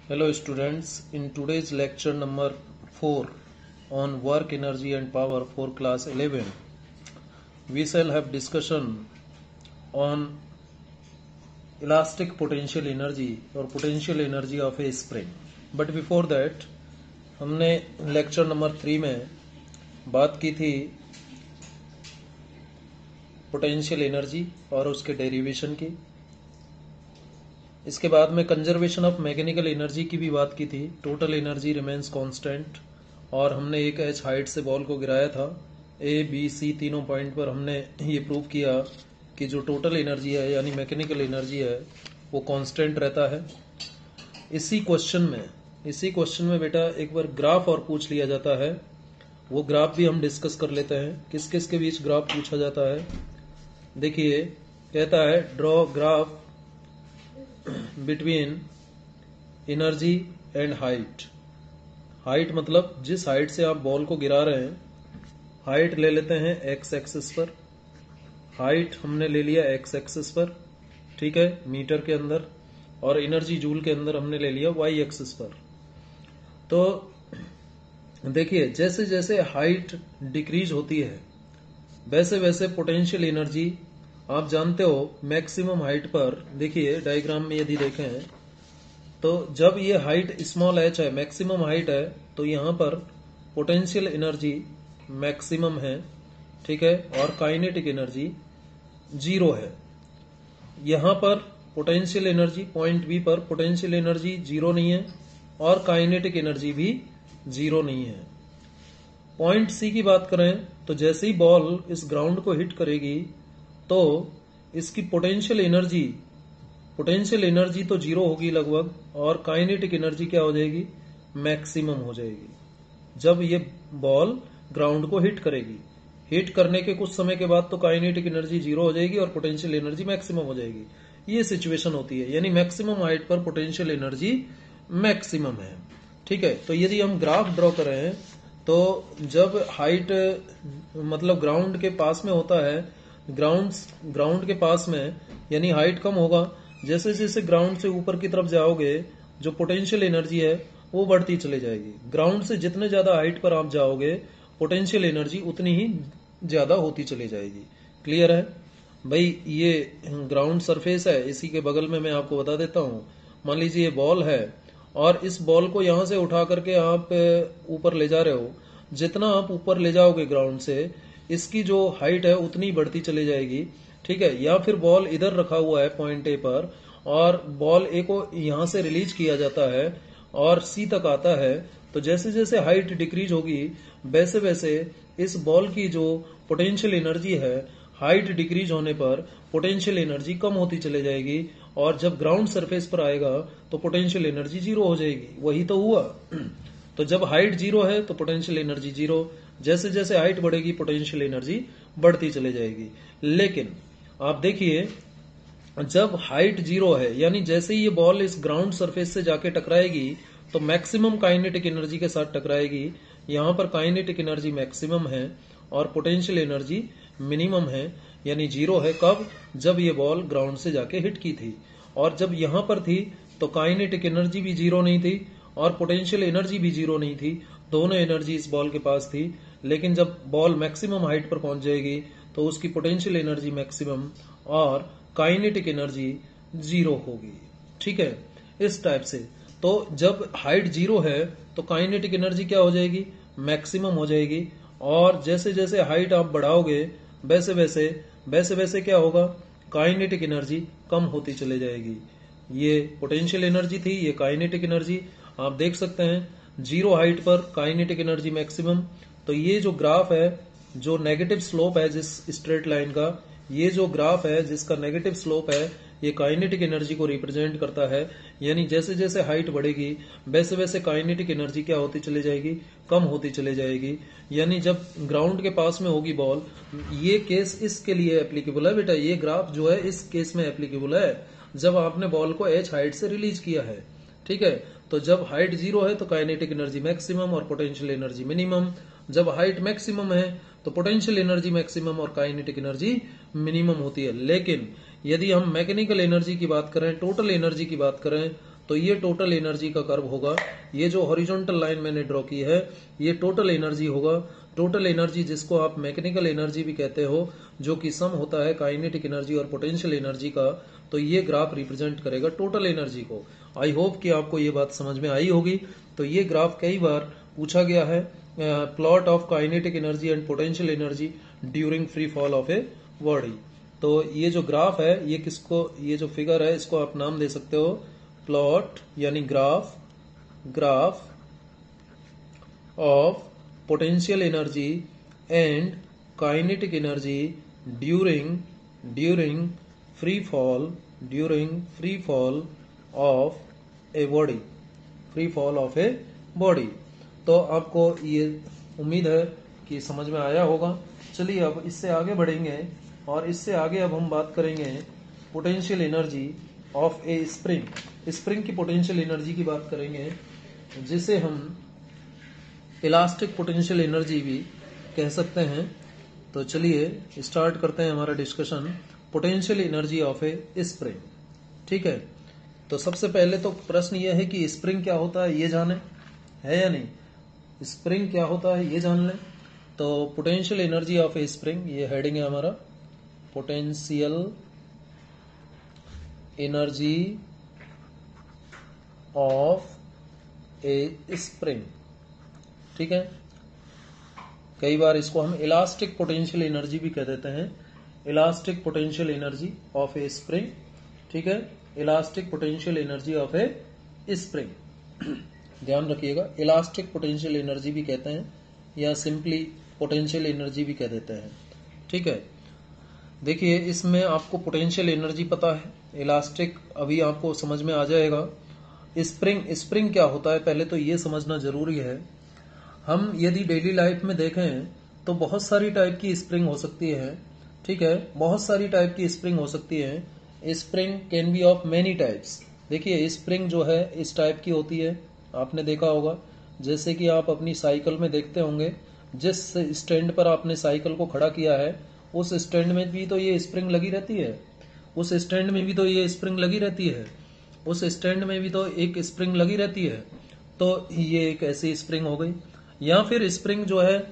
Hello students, in today's lecture number 4 on work energy and power for class 11, we shall have discussion on elastic potential energy or potential energy of a spring. But before that, हमने lecture number 3 में बात की थी potential energy और उसके derivation की। इसके बाद में कंजर्वेशन ऑफ मैकेनिकल एनर्जी की भी बात की थी। टोटल एनर्जी रिमेन्स कांस्टेंट, और हमने एक एच हाइट से बॉल को गिराया था। ए बी सी तीनों पॉइंट पर हमने ये प्रूव किया कि जो टोटल एनर्जी है यानी मैकेनिकल एनर्जी है वो कांस्टेंट रहता है। इसी क्वेश्चन में बेटा एक बार ग्राफ और पूछ लिया जाता है, वो ग्राफ भी हम डिस्कस कर लेते हैं। किस किस के बीच ग्राफ पूछा जाता है, देखिए कहता है draw graph between energy and height. Height मतलब जिस हाइट से आप बॉल को गिरा रहे हैं, हाइट ले लेते हैं एक्स एक्सिस पर। हाइट हमने ले लिया एक्स एक्सिस पर, ठीक है, मीटर के अंदर, और एनर्जी जूल के अंदर हमने ले लिया वाई एक्सिस पर। तो देखिए जैसे जैसे हाइट डिक्रीज होती है वैसे वैसे पोटेंशियल एनर्जी, आप जानते हो मैक्सिमम हाइट पर, देखिए डायग्राम में यदि देखें तो जब ये हाइट स्मॉल एच है, मैक्सिमम हाइट है, तो यहां पर पोटेंशियल एनर्जी मैक्सिमम है, ठीक है, और काइनेटिक एनर्जी जीरो है। यहां पर पोटेंशियल एनर्जी पॉइंट बी पर पोटेंशियल एनर्जी जीरो नहीं है और काइनेटिक एनर्जी भी जीरो नहीं है। पॉइंट सी की बात करें तो जैसे ही बॉल इस ग्राउंड को हिट करेगी तो इसकी पोटेंशियल एनर्जी तो जीरो होगी लगभग, और काइनेटिक एनर्जी क्या हो जाएगी, मैक्सिमम हो जाएगी जब ये बॉल ग्राउंड को हिट करेगी। हिट करने के कुछ समय के बाद तो काइनेटिक एनर्जी जीरो हो जाएगी और पोटेंशियल एनर्जी मैक्सिमम हो जाएगी। ये सिचुएशन होती है, यानी मैक्सिमम हाइट पर पोटेंशियल एनर्जी मैक्सिमम है, ठीक है। तो यदि हम ग्राफ ड्रॉ करें तो जब हाइट मतलब ग्राउंड के पास में होता है, ग्राउंड के पास में यानी हाइट कम होगा, जैसे जैसे ग्राउंड से ऊपर की तरफ जाओगे जो पोटेंशियल एनर्जी है वो बढ़ती चली जाएगी। ग्राउंड से जितने ज्यादा हाइट पर आप जाओगे पोटेंशियल एनर्जी उतनी ही ज्यादा होती चली जाएगी। क्लियर है भाई। ये ग्राउंड सरफेस है, इसी के बगल में मैं आपको बता देता हूं। मान लीजिए ये बॉल है और इस बॉल को यहां से उठा करके आप ऊपर ले जा रहे हो। जितना आप ऊपर ले जाओगे ग्राउंड से, इसकी जो हाइट है उतनी बढ़ती चली जाएगी, ठीक है। या फिर बॉल इधर रखा हुआ है पॉइंट ए पर और बॉल ए को यहां से रिलीज किया जाता है और सी तक आता है, तो जैसे जैसे हाइट डिक्रीज होगी वैसे वैसे इस बॉल की जो पोटेंशियल एनर्जी है, हाइट डिक्रीज होने पर पोटेंशियल एनर्जी कम होती चली जाएगी और जब ग्राउंड सरफेस पर आएगा तो पोटेंशियल एनर्जी जीरो हो जाएगी। वही तो हुआ। तो जब हाइट जीरो है तो पोटेंशियल एनर्जी जीरो, जैसे जैसे हाइट बढ़ेगी पोटेंशियल एनर्जी बढ़ती चली जाएगी। लेकिन आप देखिए जब हाइट जीरो है, यानी जैसे ही ये बॉल इस ग्राउंड सरफेस से जाके टकराएगी तो मैक्सिमम काइनेटिक एनर्जी के साथ टकराएगी। यहां पर काइनेटिक एनर्जी मैक्सिमम है और पोटेंशियल एनर्जी मिनिमम है, यानी जीरो है। कब? जब ये बॉल ग्राउंड से जाके हिट की थी। और जब यहां पर थी तो काइनेटिक एनर्जी भी जीरो नहीं थी और पोटेंशियल एनर्जी भी जीरो नहीं थी, दोनों एनर्जी इस बॉल के पास थी। लेकिन जब बॉल मैक्सिमम हाइट पर पहुंच जाएगी तो उसकी पोटेंशियल एनर्जी मैक्सिमम और काइनेटिक एनर्जी जीरो होगी, ठीक है, इस टाइप से। तो जब हाइट जीरो है तो काइनेटिक एनर्जी क्या हो जाएगी, मैक्सिमम हो जाएगी, और जैसे जैसे हाइट आप बढ़ाओगे वैसे वैसे क्या होगा, काइनेटिक एनर्जी कम होती चली जाएगी। ये पोटेंशियल एनर्जी थी, ये काइनेटिक एनर्जी। आप देख सकते हैं जीरो हाइट पर काइनेटिक एनर्जी मैक्सिमम। तो ये जो ग्राफ है, जो नेगेटिव स्लोप है जिस स्ट्रेट लाइन का, ये जो ग्राफ है जिसका नेगेटिव स्लोप है, ये काइनेटिक एनर्जी को रिप्रेजेंट करता है। यानी जैसे जैसे हाइट बढ़ेगी वैसे वैसे काइनेटिक एनर्जी क्या होती चली जाएगी, कम होती चली जाएगी। यानी जब ग्राउंड के पास में होगी बॉल, ये केस इसके लिए एप्लीकेबल है बेटा, ये ग्राफ जो है इस केस में एप्लीकेबल है जब आपने बॉल को एच हाइट से रिलीज किया है, ठीक है। तो जब हाइट जीरो है तो काइनेटिक एनर्जी मैक्सिमम और पोटेंशियल एनर्जी मिनिमम। जब हाइट मैक्सिमम है तो पोटेंशियल एनर्जी मैक्सिमम और काइनेटिक एनर्जी मिनिमम होती है। लेकिन यदि हम मैकेनिकल एनर्जी की बात करें, टोटल एनर्जी की बात करें, तो ये टोटल एनर्जी का कर्व होगा। ये जो हॉरिजॉन्टल लाइन मैंने ड्रॉ की है ये टोटल एनर्जी होगा। टोटल एनर्जी जिसको आप मैकेनिकल एनर्जी भी कहते हो, जो कि सम होता है काइनेटिक एनर्जी और पोटेंशियल एनर्जी का, तो ये ग्राफ रिप्रेजेंट करेगा टोटल एनर्जी को। आई होप कि आपको ये बात समझ में आई होगी। तो ये ग्राफ कई बार पूछा गया है, plot of kinetic energy and potential energy during free fall of a body. तो ये जो ग्राफ है ये किसको, ये जो फिगर है इसको आप नाम दे सकते हो प्लॉट यानी graph of potential energy and kinetic energy during free fall of a body. तो आपको ये उम्मीद है कि समझ में आया होगा। चलिए अब इससे आगे बढ़ेंगे और इससे आगे अब हम बात करेंगे potential energy of a spring की पोटेंशियल एनर्जी की बात करेंगे, जिसे हम इलास्टिक पोटेंशियल एनर्जी भी कह सकते हैं। तो चलिए स्टार्ट करते हैं हमारा discussion potential energy of a spring. ठीक है, तो सबसे पहले तो प्रश्न यह है कि स्प्रिंग क्या होता है ये जाने, है या नहीं। स्प्रिंग क्या होता है ये जान लें। तो potential energy of a spring, ये हेडिंग है हमारा, potential energy of a spring. ठीक है, कई बार इसको हम इलास्टिक पोटेंशियल एनर्जी भी कह देते हैं, elastic potential energy of a spring. ठीक है, elastic potential energy of a spring, ध्यान रखिएगा, इलास्टिक पोटेंशियल एनर्जी भी कहते हैं या सिंपली पोटेंशियल एनर्जी भी कह देते हैं। ठीक है, देखिए इसमें आपको पोटेंशियल एनर्जी पता है, इलास्टिक अभी आपको समझ में आ जाएगा। स्प्रिंग क्या होता है पहले तो ये समझना जरूरी है। हम यदि डेली लाइफ में देखें तो बहुत सारी टाइप की स्प्रिंग हो सकती है। ठीक है, बहुत सारी टाइप की स्प्रिंग हो सकती है। Spring can be of many types. देखिए स्प्रिंग जो है इस टाइप की होती है, आपने देखा होगा, जैसे कि आप अपनी साइकिल में देखते होंगे, जिस स्टैंड पर आपने साइकिल को खड़ा किया है उस स्टैंड में भी तो ये स्प्रिंग लगी रहती है, उस स्टैंड में भी तो ये स्प्रिंग लगी रहती है, उस स्टैंड में भी तो एक स्प्रिंग लगी रहती है। तो ये एक ऐसी स्प्रिंग हो गई। या फिर स्प्रिंग जो है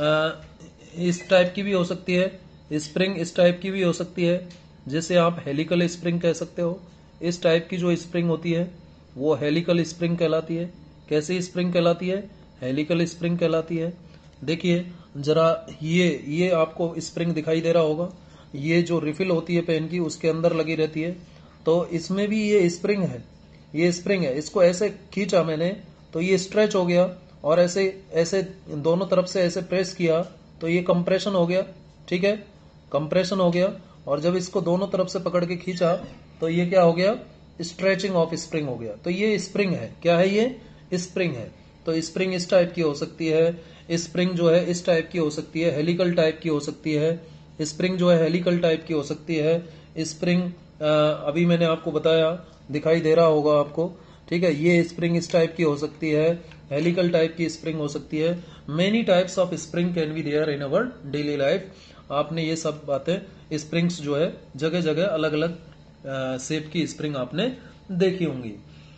इस टाइप की भी हो सकती है, स्प्रिंग इस टाइप की भी हो सकती है, जिसे आप हेलिकल स्प्रिंग कह सकते हो। इस टाइप की जो स्प्रिंग होती है वो हेलिकल स्प्रिंग कहलाती है। कैसी स्प्रिंग कहलाती है? हेलिकल स्प्रिंग कहलाती है। देखिए जरा ये आपको स्प्रिंग दिखाई दे रहा होगा, ये जो रिफिल होती है पेन की उसके अंदर लगी रहती है, तो इसमें भी ये स्प्रिंग है, ये स्प्रिंग है। इसको ऐसे खींचा मैंने तो ये स्ट्रेच हो गया, और ऐसे ऐसे दोनों तरफ से ऐसे प्रेस किया तो ये कंप्रेशन हो गया। ठीक है, कंप्रेशन हो गया, और जब इसको दोनों तरफ से पकड़ के खींचा तो ये क्या हो गया? स्ट्रेचिंग ऑफ स्प्रिंग हो गया। तो ये स्प्रिंग है। क्या है ये? स्प्रिंग है। तो स्प्रिंग इस टाइप की हो सकती है, स्प्रिंग जो है इस टाइप की हो सकती है, हेलिकल टाइप की हो सकती है। स्प्रिंग जो है हेलिकल टाइप की हो सकती है। स्प्रिंग अभी मैंने आपको बताया, दिखाई दे रहा होगा आपको। ठीक है, ये स्प्रिंग इस टाइप की हो सकती है, हेलिकल टाइप की स्प्रिंग हो सकती है। Many types of spring can be there in our daily life. आपने ये सब बातें, स्प्रिंग्स जो है जगह जगह अलग अलग शेप की स्प्रिंग आपने देखी होंगी।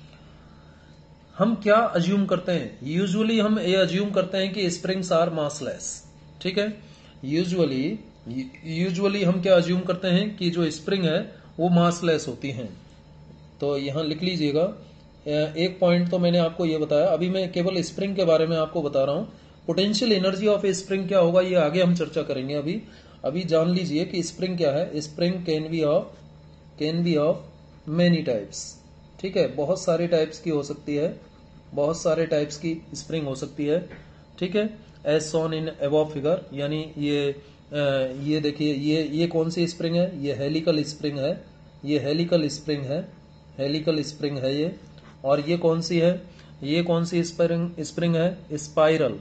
हम क्या अज्यूम करते हैं? यूजुअली हम ये अज्यूम करते हैं कि स्प्रिंग्स आर मासलेस। ठीक है, यूजुअली हम क्या अज्यूम करते हैं कि जो स्प्रिंग है वो मासलेस होती हैं। तो यहां लिख लीजिएगा, एक पॉइंट तो मैंने आपको ये बताया, अभी मैं केवल स्प्रिंग के बारे में आपको बता रहा हूं। Potential energy of a spring क्या होगा ये आगे हम चर्चा करेंगे। अभी जान लीजिए कि स्प्रिंग क्या है। Spring can be of many types. ठीक है, बहुत सारे टाइप्स की हो सकती है, बहुत सारे टाइप्स की स्प्रिंग हो सकती है। ठीक है, as shown in above figure, यानी ये देखिए, ये कौन सी स्प्रिंग है? ये हेलिकल स्प्रिंग है, ये हेलिकल स्प्रिंग है, हेलिकल स्प्रिंग है ये। और ये कौन सी है? ये कौन सी स्प्रिंग है? स्पाइरल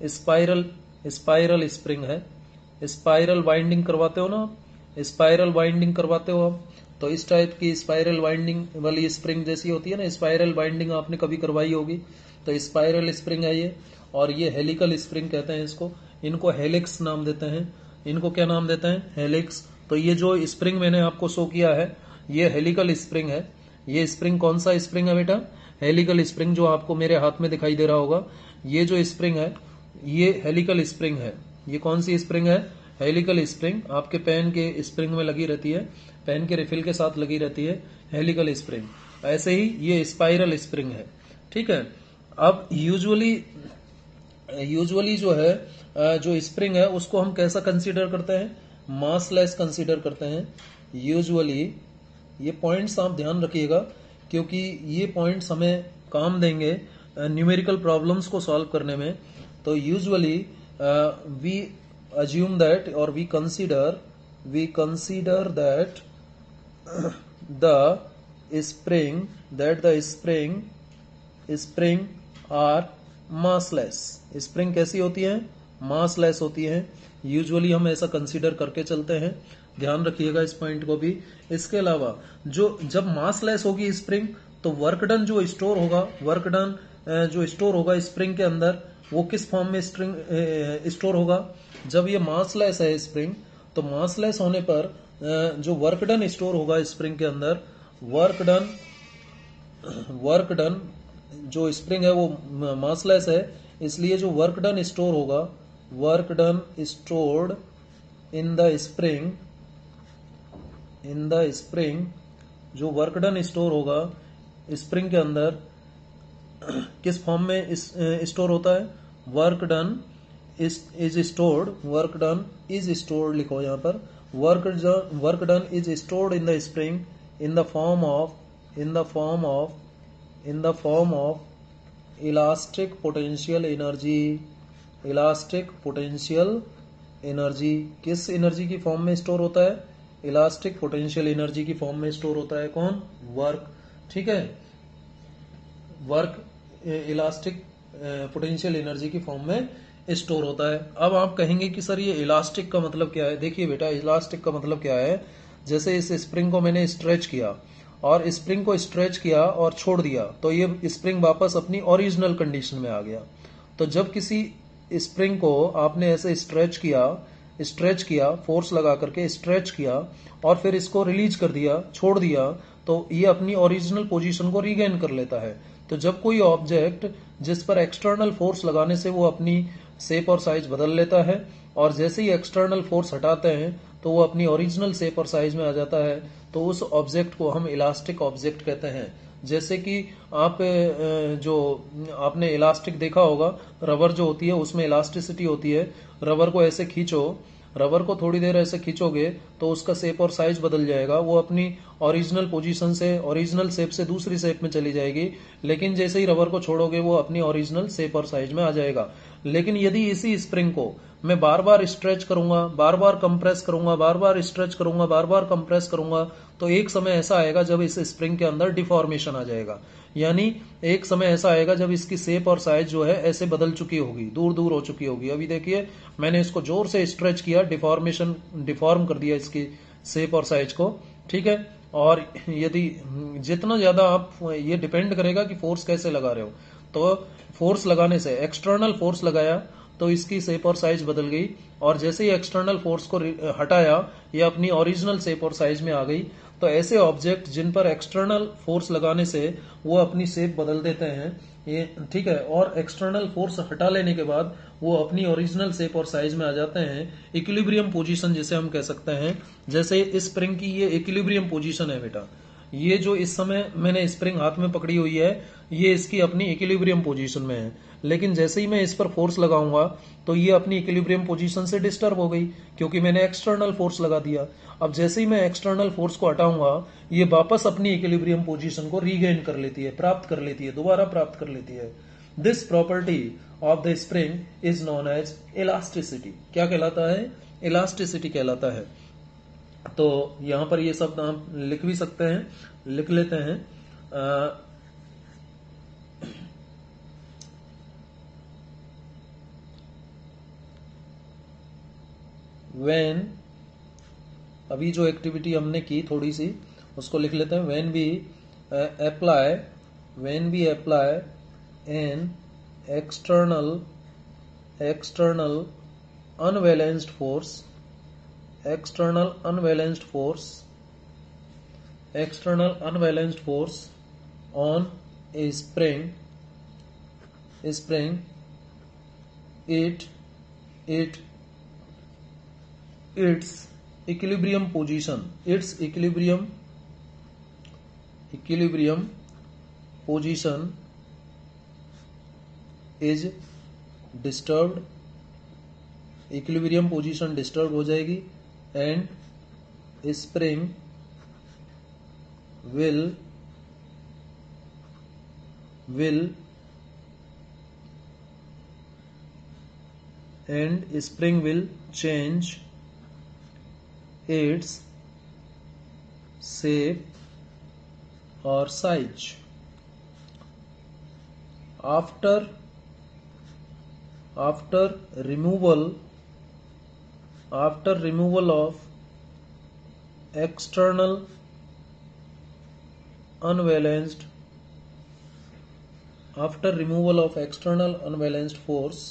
स्प्रिंग है। स्पाइरल वाइंडिंग करवाते हो ना, स्पाइरल वाइंडिंग करवाते हो आप, तो इस टाइप की स्पाइरल वाइंडिंग वाली स्प्रिंग जैसी होती है ना, स्पाइरल वाइंडिंग आपने कभी करवाई होगी, तो स्पाइरल स्प्रिंग है ये। और ये हेलिकल स्प्रिंग कहते हैं इसको, इनको हेलिक्स नाम देते हैं। इनको क्या नाम देते हैं? हेलिक्स। तो ये जो स्प्रिंग मैंने आपको शो किया है ये हेलिकल स्प्रिंग है। ये स्प्रिंग कौन सा स्प्रिंग है बेटा? हेलिकल स्प्रिंग, जो आपको मेरे हाथ में दिखाई दे रहा होगा। ये जो स्प्रिंग है ये हेलिकल स्प्रिंग है। ये कौन सी स्प्रिंग है? Helical spring. आपके पेन के स्प्रिंग में लगी रहती है, पेन के रिफिल के साथ लगी रहती है हेलिकल स्प्रिंग। ऐसे ही ये स्पाइरल स्प्रिंग है। ठीक है। अब यूजुअली जो है जो स्प्रिंग है उसको हम कैसा कंसीडर करते हैं? मासलेस कंसीडर करते हैं यूजुअली। ये पॉइंट्स आप ध्यान रखिएगा क्योंकि ये पॉइंट्स हमें काम देंगे न्यूमेरिकल प्रॉब्लम्स को सॉल्व करने में। तो usually we assume that or we consider that the spring are massless। Spring कैसी होती है? मासलेस होती है। यूजुअली हम ऐसा कंसीडर करके चलते हैं, ध्यान रखिएगा इस पॉइंट को भी। इसके अलावा जब मासलेस होगी स्प्रिंग तो वर्क डन जो स्टोर होगा स्प्रिंग के अंदर, वो किस फॉर्म में स्टोर होगा? जब ये मासलेस है स्प्रिंग, तो मासलेस होने पर जो वर्क डन स्टोर होगा स्प्रिंग के अंदर, वर्क डन जो स्प्रिंग है वो मासलेस है, इसलिए जो वर्क डन स्टोर होगा, work done stored in the spring, जो वर्क डन स्टोर होगा स्प्रिंग के अंदर किस फॉर्म में स्टोर होता है? वर्क डन इज स्टोर्ड लिखो यहां पर। Work done is stored in the spring in the form of elastic potential energy. किस एनर्जी की फॉर्म में स्टोर होता है? इलास्टिक पोटेंशियल एनर्जी की फॉर्म में स्टोर होता है। कौन? वर्क। ठीक है। वर्क इलास्टिक पोटेंशियल एनर्जी की फॉर्म में स्टोर होता है। अब आप कहेंगे कि सर ये इलास्टिक का मतलब क्या है? देखिए बेटा, इलास्टिक का मतलब क्या है? जैसे इस स्प्रिंग को मैंने स्ट्रेच किया और स्प्रिंग को स्ट्रेच किया और छोड़ दिया तो ये स्प्रिंग वापस अपनी ओरिजिनल कंडीशन में आ गया। तो जब किसी स्प्रिंग को आपने ऐसे स्ट्रेच किया फोर्स लगा करके स्ट्रेच किया और फिर इसको रिलीज कर दिया, छोड़ दिया, तो ये अपनी ओरिजिनल पोजीशन को रीगेन कर लेता है। तो जब कोई ऑब्जेक्ट जिस पर एक्सटर्नल फोर्स लगाने से वो अपनी शेप और साइज बदल लेता है और जैसे ही एक्सटर्नल फोर्स हटाते हैं तो वो अपनी ओरिजिनल शेप और साइज में आ जाता है, तो उस ऑब्जेक्ट को हम इलास्टिक ऑब्जेक्ट कहते हैं। जैसे कि आप जो आपने इलास्टिक देखा होगा, रबर जो होती है उसमें इलास्टिसिटी होती है। रबर को ऐसे खींचो, रबर को थोड़ी देर ऐसे खींचोगे तो उसका शेप और साइज बदल जाएगा, वो अपनी ओरिजिनल पोजीशन से, ओरिजिनल शेप से दूसरी शेप में चली जाएगी। लेकिन जैसे ही रबर को छोड़ोगे वो अपनी ओरिजिनल शेप और साइज में आ जाएगा। लेकिन यदि इसी स्प्रिंग को मैं बार बार स्ट्रेच करूंगा, बार बार कंप्रेस करूंगा, बार बार स्ट्रेच करूंगा, बार बार कंप्रेस करूंगा, तो एक समय ऐसा आएगा जब इस स्प्रिंग के अंदर डिफॉर्मेशन आ जाएगा। यानी एक समय ऐसा आएगा जब इसकी शेप और साइज जो है ऐसे बदल चुकी होगी, दूर दूर हो चुकी होगी। अभी देखिए मैंने इसको जोर से स्ट्रेच किया, डिफॉर्म कर दिया इसकी शेप और साइज को। ठीक है। और यदि जितना ज्यादा आप, ये डिपेंड करेगा कि फोर्स कैसे लगा रहे हो। तो फोर्स लगाने से, एक्सटर्नल फोर्स लगाया तो इसकी शेप और साइज बदल गई, और जैसे ही एक्सटर्नल फोर्स को हटाया ये अपनी ओरिजिनल शेप और साइज में आ गई। तो ऐसे ऑब्जेक्ट जिन पर एक्सटर्नल फोर्स लगाने से वो अपनी शेप बदल देते हैं, ये ठीक है, और एक्सटर्नल फोर्स हटा लेने के बाद वो अपनी ओरिजिनल शेप और साइज में आ जाते हैं। इक्विलिब्रियम पोजीशन जिसे हम कह सकते हैं। जैसे इस स्प्रिंग की ये इक्विलिब्रियम पोजीशन है बेटा, ये जो इस समय मैंने स्प्रिंग हाथ में पकड़ी हुई है ये इसकी अपनी इक्विलिब्रियम पोजीशन में है। लेकिन जैसे ही मैं इस पर फोर्स लगाऊंगा तो ये अपनी इक्विलिब्रियम पोजीशन से डिस्टर्ब हो गई क्योंकि मैंने एक्सटर्नल फोर्स लगा दिया। अब जैसे ही मैं एक्सटर्नल फोर्स को हटाऊंगा ये वापस अपनी इक्विलिब्रियम पोजीशन को रीगेन कर लेती है, प्राप्त कर लेती है, दोबारा प्राप्त कर लेती है। This property of the spring is known as elasticity. क्या कहलाता है? इलास्टिसिटी कहलाता है। तो यहां पर ये शब्द आप लिख भी सकते हैं, लिख लेते हैं। व्हेन, अभी जो एक्टिविटी हमने की थोड़ी सी उसको लिख लेते हैं। When we apply an external unbalanced force external unbalanced force on a spring, its equilibrium position is disturbed, equilibrium position disturbed हो जाएगी, and spring will change its shape or size after removal of external unbalanced force.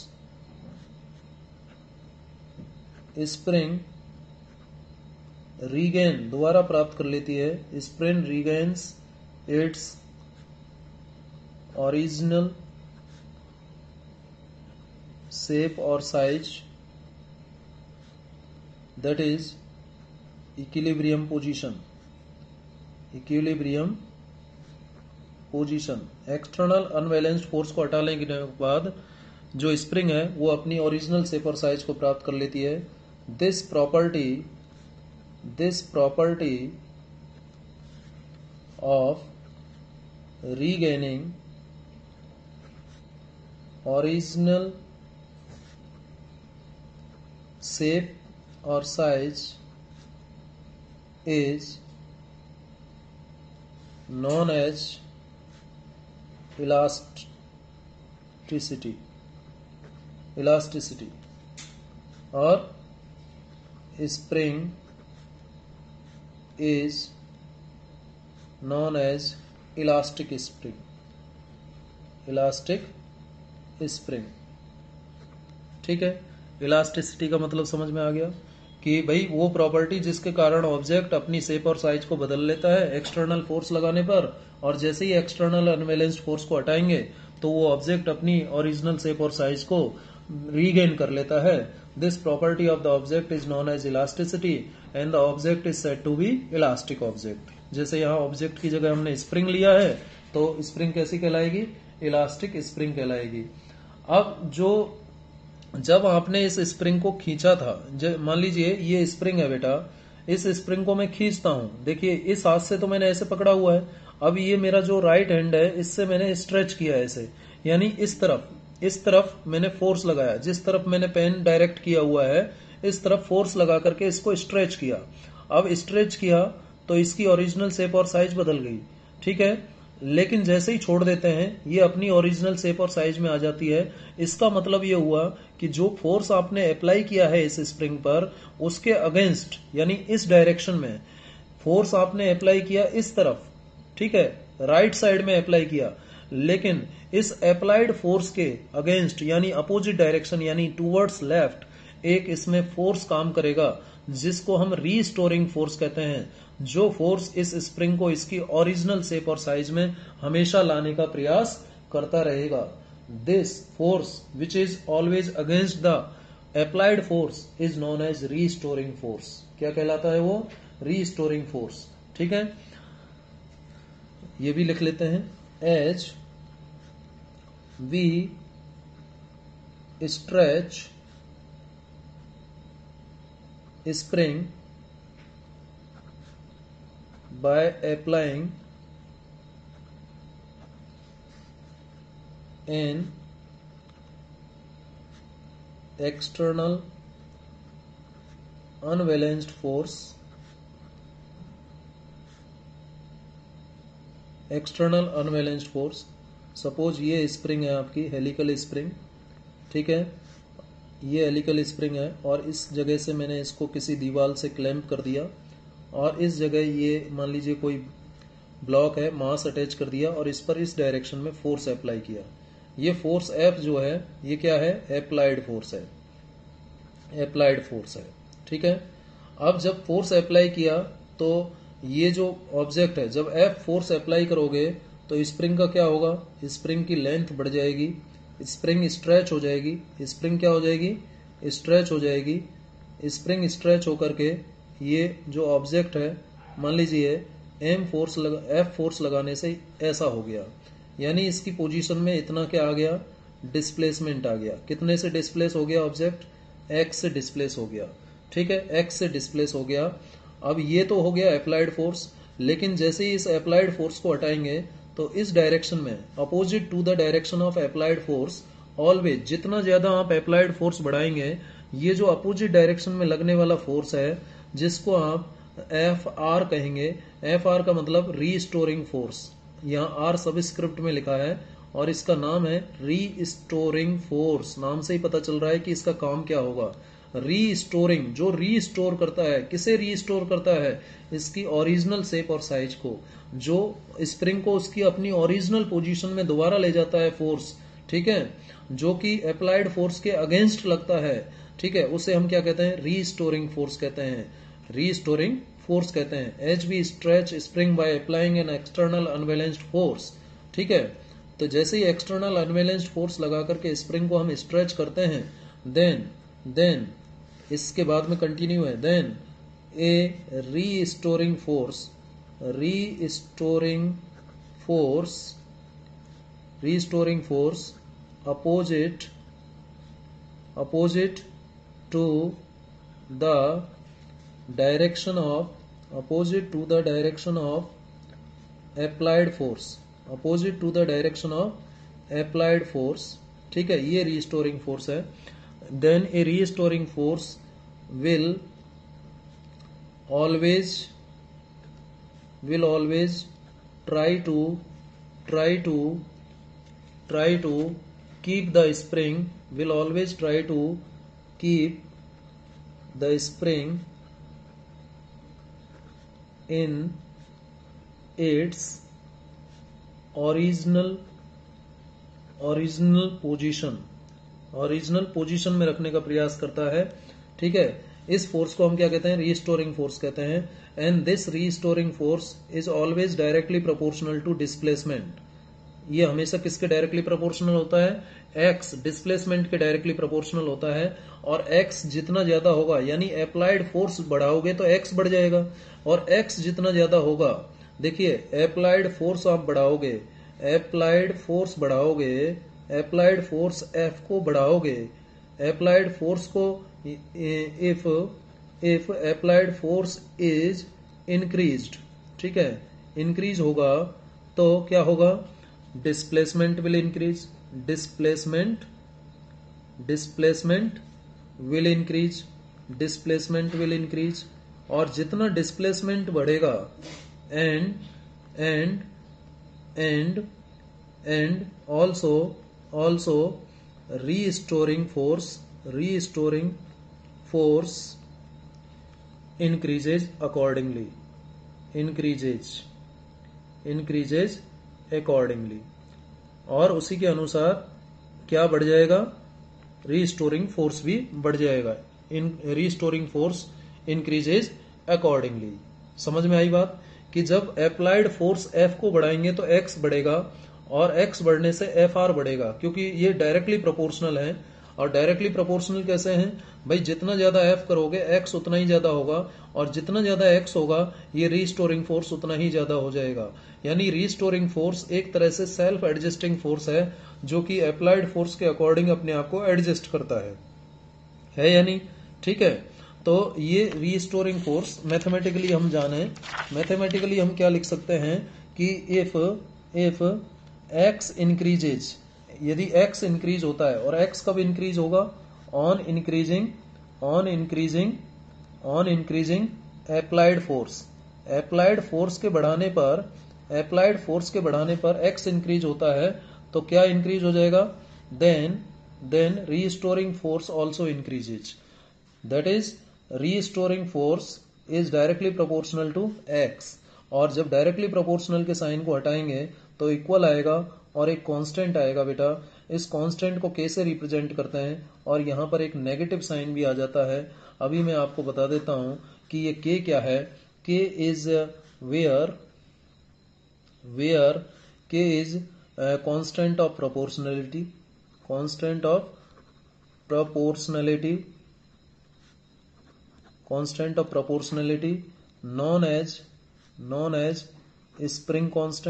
Spring regain दोबारा प्राप्त कर लेती है, spring regains its original shape और size, that is equilibrium position. External unbalanced force को हटा लेने के बाद जो स्प्रिंग है वो अपनी ओरिजिनल शेप और साइज को प्राप्त कर लेती है। This property of regaining original shape or size is known as elasticity और spring is known as elastic spring। ठीक है, इलास्टिसिटी का मतलब समझ में आ गया कि भाई वो प्रॉपर्टी जिसके कारण ऑब्जेक्ट अपनी शेप और साइज को बदल लेता है एक्सटर्नल फोर्स लगाने पर, और जैसे ही एक्सटर्नल अनबैलेंस्ड फोर्स को हटाएंगे तो वो ऑब्जेक्ट अपनी ओरिजिनल शेप और साइज को रीगेन कर लेता है। This property of the object is known as elasticity and the object is said to be elastic object। जैसे यहाँ ऑब्जेक्ट की जगह हमने स्प्रिंग लिया है तो स्प्रिंग कैसी कहलाएगी? इलास्टिक स्प्रिंग कहलाएगी। अब जब आपने इस स्प्रिंग को खींचा था, मान लीजिए ये स्प्रिंग है बेटा, इस स्प्रिंग को मैं खींचता हूं, देखिए इस हाथ से तो मैंने ऐसे पकड़ा हुआ है, अब ये मेरा जो राइट हैंड है इससे मैंने स्ट्रेच किया ऐसे, यानी इस तरफ मैंने फोर्स लगाया, जिस तरफ मैंने पेन डायरेक्ट किया हुआ है इस तरफ फोर्स लगा करके इसको स्ट्रेच किया। अब स्ट्रेच किया तो इसकी ओरिजिनल शेप और साइज बदल गई, ठीक है, लेकिन जैसे ही छोड़ देते हैं ये अपनी ओरिजिनल शेप और साइज में आ जाती है। इसका मतलब ये हुआ कि जो फोर्स आपने अप्लाई किया है इस स्प्रिंग पर उसके अगेंस्ट, यानी इस डायरेक्शन में फोर्स आपने अप्लाई किया इस तरफ, ठीक है, राइट साइड में अप्लाई किया, लेकिन इस अप्लाइड फोर्स के अगेंस्ट यानी अपोजिट डायरेक्शन यानी टूवर्ड्स लेफ्ट एक इसमें फोर्स काम करेगा जिसको हम रीस्टोरिंग फोर्स कहते हैं, जो फोर्स इस स्प्रिंग को इसकी ओरिजिनल शेप और साइज में हमेशा लाने का प्रयास करता रहेगा। This force which is always against the applied force is known as restoring force. क्या कहलाता है वो? Restoring force. ठीक है, ये भी लिख लेते हैं। As we stretch spring by applying an external unbalanced force, suppose ये स्प्रिंग है आपकी हेलिकल स्प्रिंग, ठीक है, ये हेलिकल स्प्रिंग है और इस जगह से मैंने इसको किसी दीवार से क्लैंप कर दिया और इस जगह ये मान लीजिए कोई ब्लॉक है, मास अटैच कर दिया और इस पर इस डायरेक्शन में फोर्स अप्लाई किया। ये फोर्स एफ जो है ये क्या है? अप्लाइड फोर्स है, अप्लाइड फोर्स है। ठीक है, अब जब फोर्स अप्लाई किया तो ये जो ऑब्जेक्ट है, जब F फोर्स अप्लाई करोगे तो स्प्रिंग का क्या होगा, स्प्रिंग की लेंथ बढ़ जाएगी, स्प्रिंग स्ट्रेच हो जाएगी, स्प्रिंग क्या हो जाएगी, स्ट्रेच हो जाएगी। स्प्रिंग स्ट्रेच होकर के ये जो ऑब्जेक्ट है, मान लीजिए F फोर्स लगाने से ऐसा हो गया, यानी इसकी पोजीशन में इतना क्या आ गया, डिस्प्लेसमेंट आ गया। कितने से डिस्प्लेस हो गया ऑब्जेक्ट, x से डिस्प्लेस हो गया। ठीक है, x से डिस्प्लेस हो गया। अब ये तो हो गया अप्लाइड फोर्स, लेकिन जैसे ही इस अप्लाइड फोर्स को हटाएंगे तो इस डायरेक्शन में, opposite to the direction of applied force, always जितना ज्यादा आप अप्लाइड फोर्स बढ़ाएंगे, ये जो अपोजिट डायरेक्शन में लगने वाला फोर्स है, जिसको आप एफ आर कहेंगे, एफ आर का मतलब रीस्टोरिंग फोर्स, यहाँ आर सबस्क्रिप्ट में लिखा है और इसका नाम है रीस्टोरिंग फोर्स। नाम से ही पता चल रहा है कि इसका काम क्या होगा। रीस्टोरिंग, जो रीस्टोर करता है, किसे रीस्टोर करता है, इसकी ओरिजिनल शेप और साइज को, जो स्प्रिंग को उसकी अपनी ओरिजिनल पोजीशन में दोबारा ले जाता है फोर्स, ठीक है, जो कि अप्लाइड फोर्स के अगेंस्ट लगता है, ठीक है, उसे हम क्या कहते हैं, रीस्टोरिंग फोर्स कहते हैं, रीस्टोरिंग फोर्स कहते हैं। As we stretch spring by applying an external unbalanced force. ठीक है, तो जैसे ही एक्सटर्नल अनबैलेंस्ड फोर्स लगा करके स्प्रिंग को हम स्ट्रेच करते हैं, देन इसके बाद में कंटिन्यू है, then a restoring force, restoring force opposite to the direction of applied force, ठीक है, ये रीस्टोरिंग फोर्स है। Then a restoring force will always try to keep the spring, will always try to keep the spring in its original position में रखने का प्रयास करता है। ठीक है, इस फोर्स को हम क्या कहते हैं, रीस्टोरिंग फोर्स कहते हैं। And this restoring force is always directly proportional to displacement. ये हमेशा किसके डायरेक्टली प्रोपोर्शनल होता है, एक्स, डिस्प्लेसमेंट के डायरेक्टली प्रोपोर्शनल होता है। और एक्स जितना ज्यादा होगा, यानी अप्लाइड फोर्स बढ़ाओगे तो एक्स बढ़ जाएगा, और एक्स जितना ज्यादा होगा, देखिए अप्लाइड फोर्स आप बढ़ाओगे, अप्लाइड फोर्स एफ को बढ़ाओगे, अप्लाइड फोर्स को, if applied force is increased, ठीक है, इंक्रीज होगा तो क्या होगा, displacement will increase, displacement will increase, और जितना डिस्प्लेसमेंट बढ़ेगा, and also restoring force increases accordingly, और उसी के अनुसार क्या बढ़ जाएगा, रीस्टोरिंग फोर्स भी बढ़ जाएगा। Restoring force increases accordingly. समझ में आई बात, कि जब अप्लाइड फोर्स एफ को बढ़ाएंगे तो एक्स बढ़ेगा, और एक्स बढ़ने से एफ आर बढ़ेगा, क्योंकि ये डायरेक्टली प्रोपोर्शनल है। और डायरेक्टली प्रोपोर्शनल कैसे हैं भाई, जितना ज्यादा एफ करोगे एक्स उतना ही ज्यादा होगा, और जितना ज्यादा एक्स होगा ये रीस्टोरिंग फोर्स उतना ही ज्यादा हो जाएगा। यानी रीस्टोरिंग फोर्स एक तरह से सेल्फ एडजस्टिंग फोर्स है, जो कि अप्लाइड फोर्स के अकॉर्डिंग अपने आप को एडजस्ट करता है या नहीं। ठीक है, तो ये रीस्टोरिंग फोर्स मैथमेटिकली हम जाने, मैथमेटिकली हम क्या लिख सकते हैं कि इफ एक्स इंक्रीजेज, यदि x इंक्रीज होता है, और x कब इंक्रीज होगा, ऑन इंक्रीजिंग अप्लाइड फोर्स के बढ़ाने पर x इंक्रीज होता है, तो क्या इंक्रीज हो जाएगा, then restoring force also increases, that is restoring force is directly proportional to x। और जब डायरेक्टली प्रोपोर्शनल के साइन को हटाएंगे तो इक्वल आएगा, और एक कांस्टेंट आएगा बेटा। इस कांस्टेंट को k से रिप्रेजेंट करते हैं, और यहाँ पर एक नेगेटिव साइन भी आ जाता है। अभी मैं आपको बता देता हूं कि ये k क्या है। k is where k is a constant of proportionality known as spring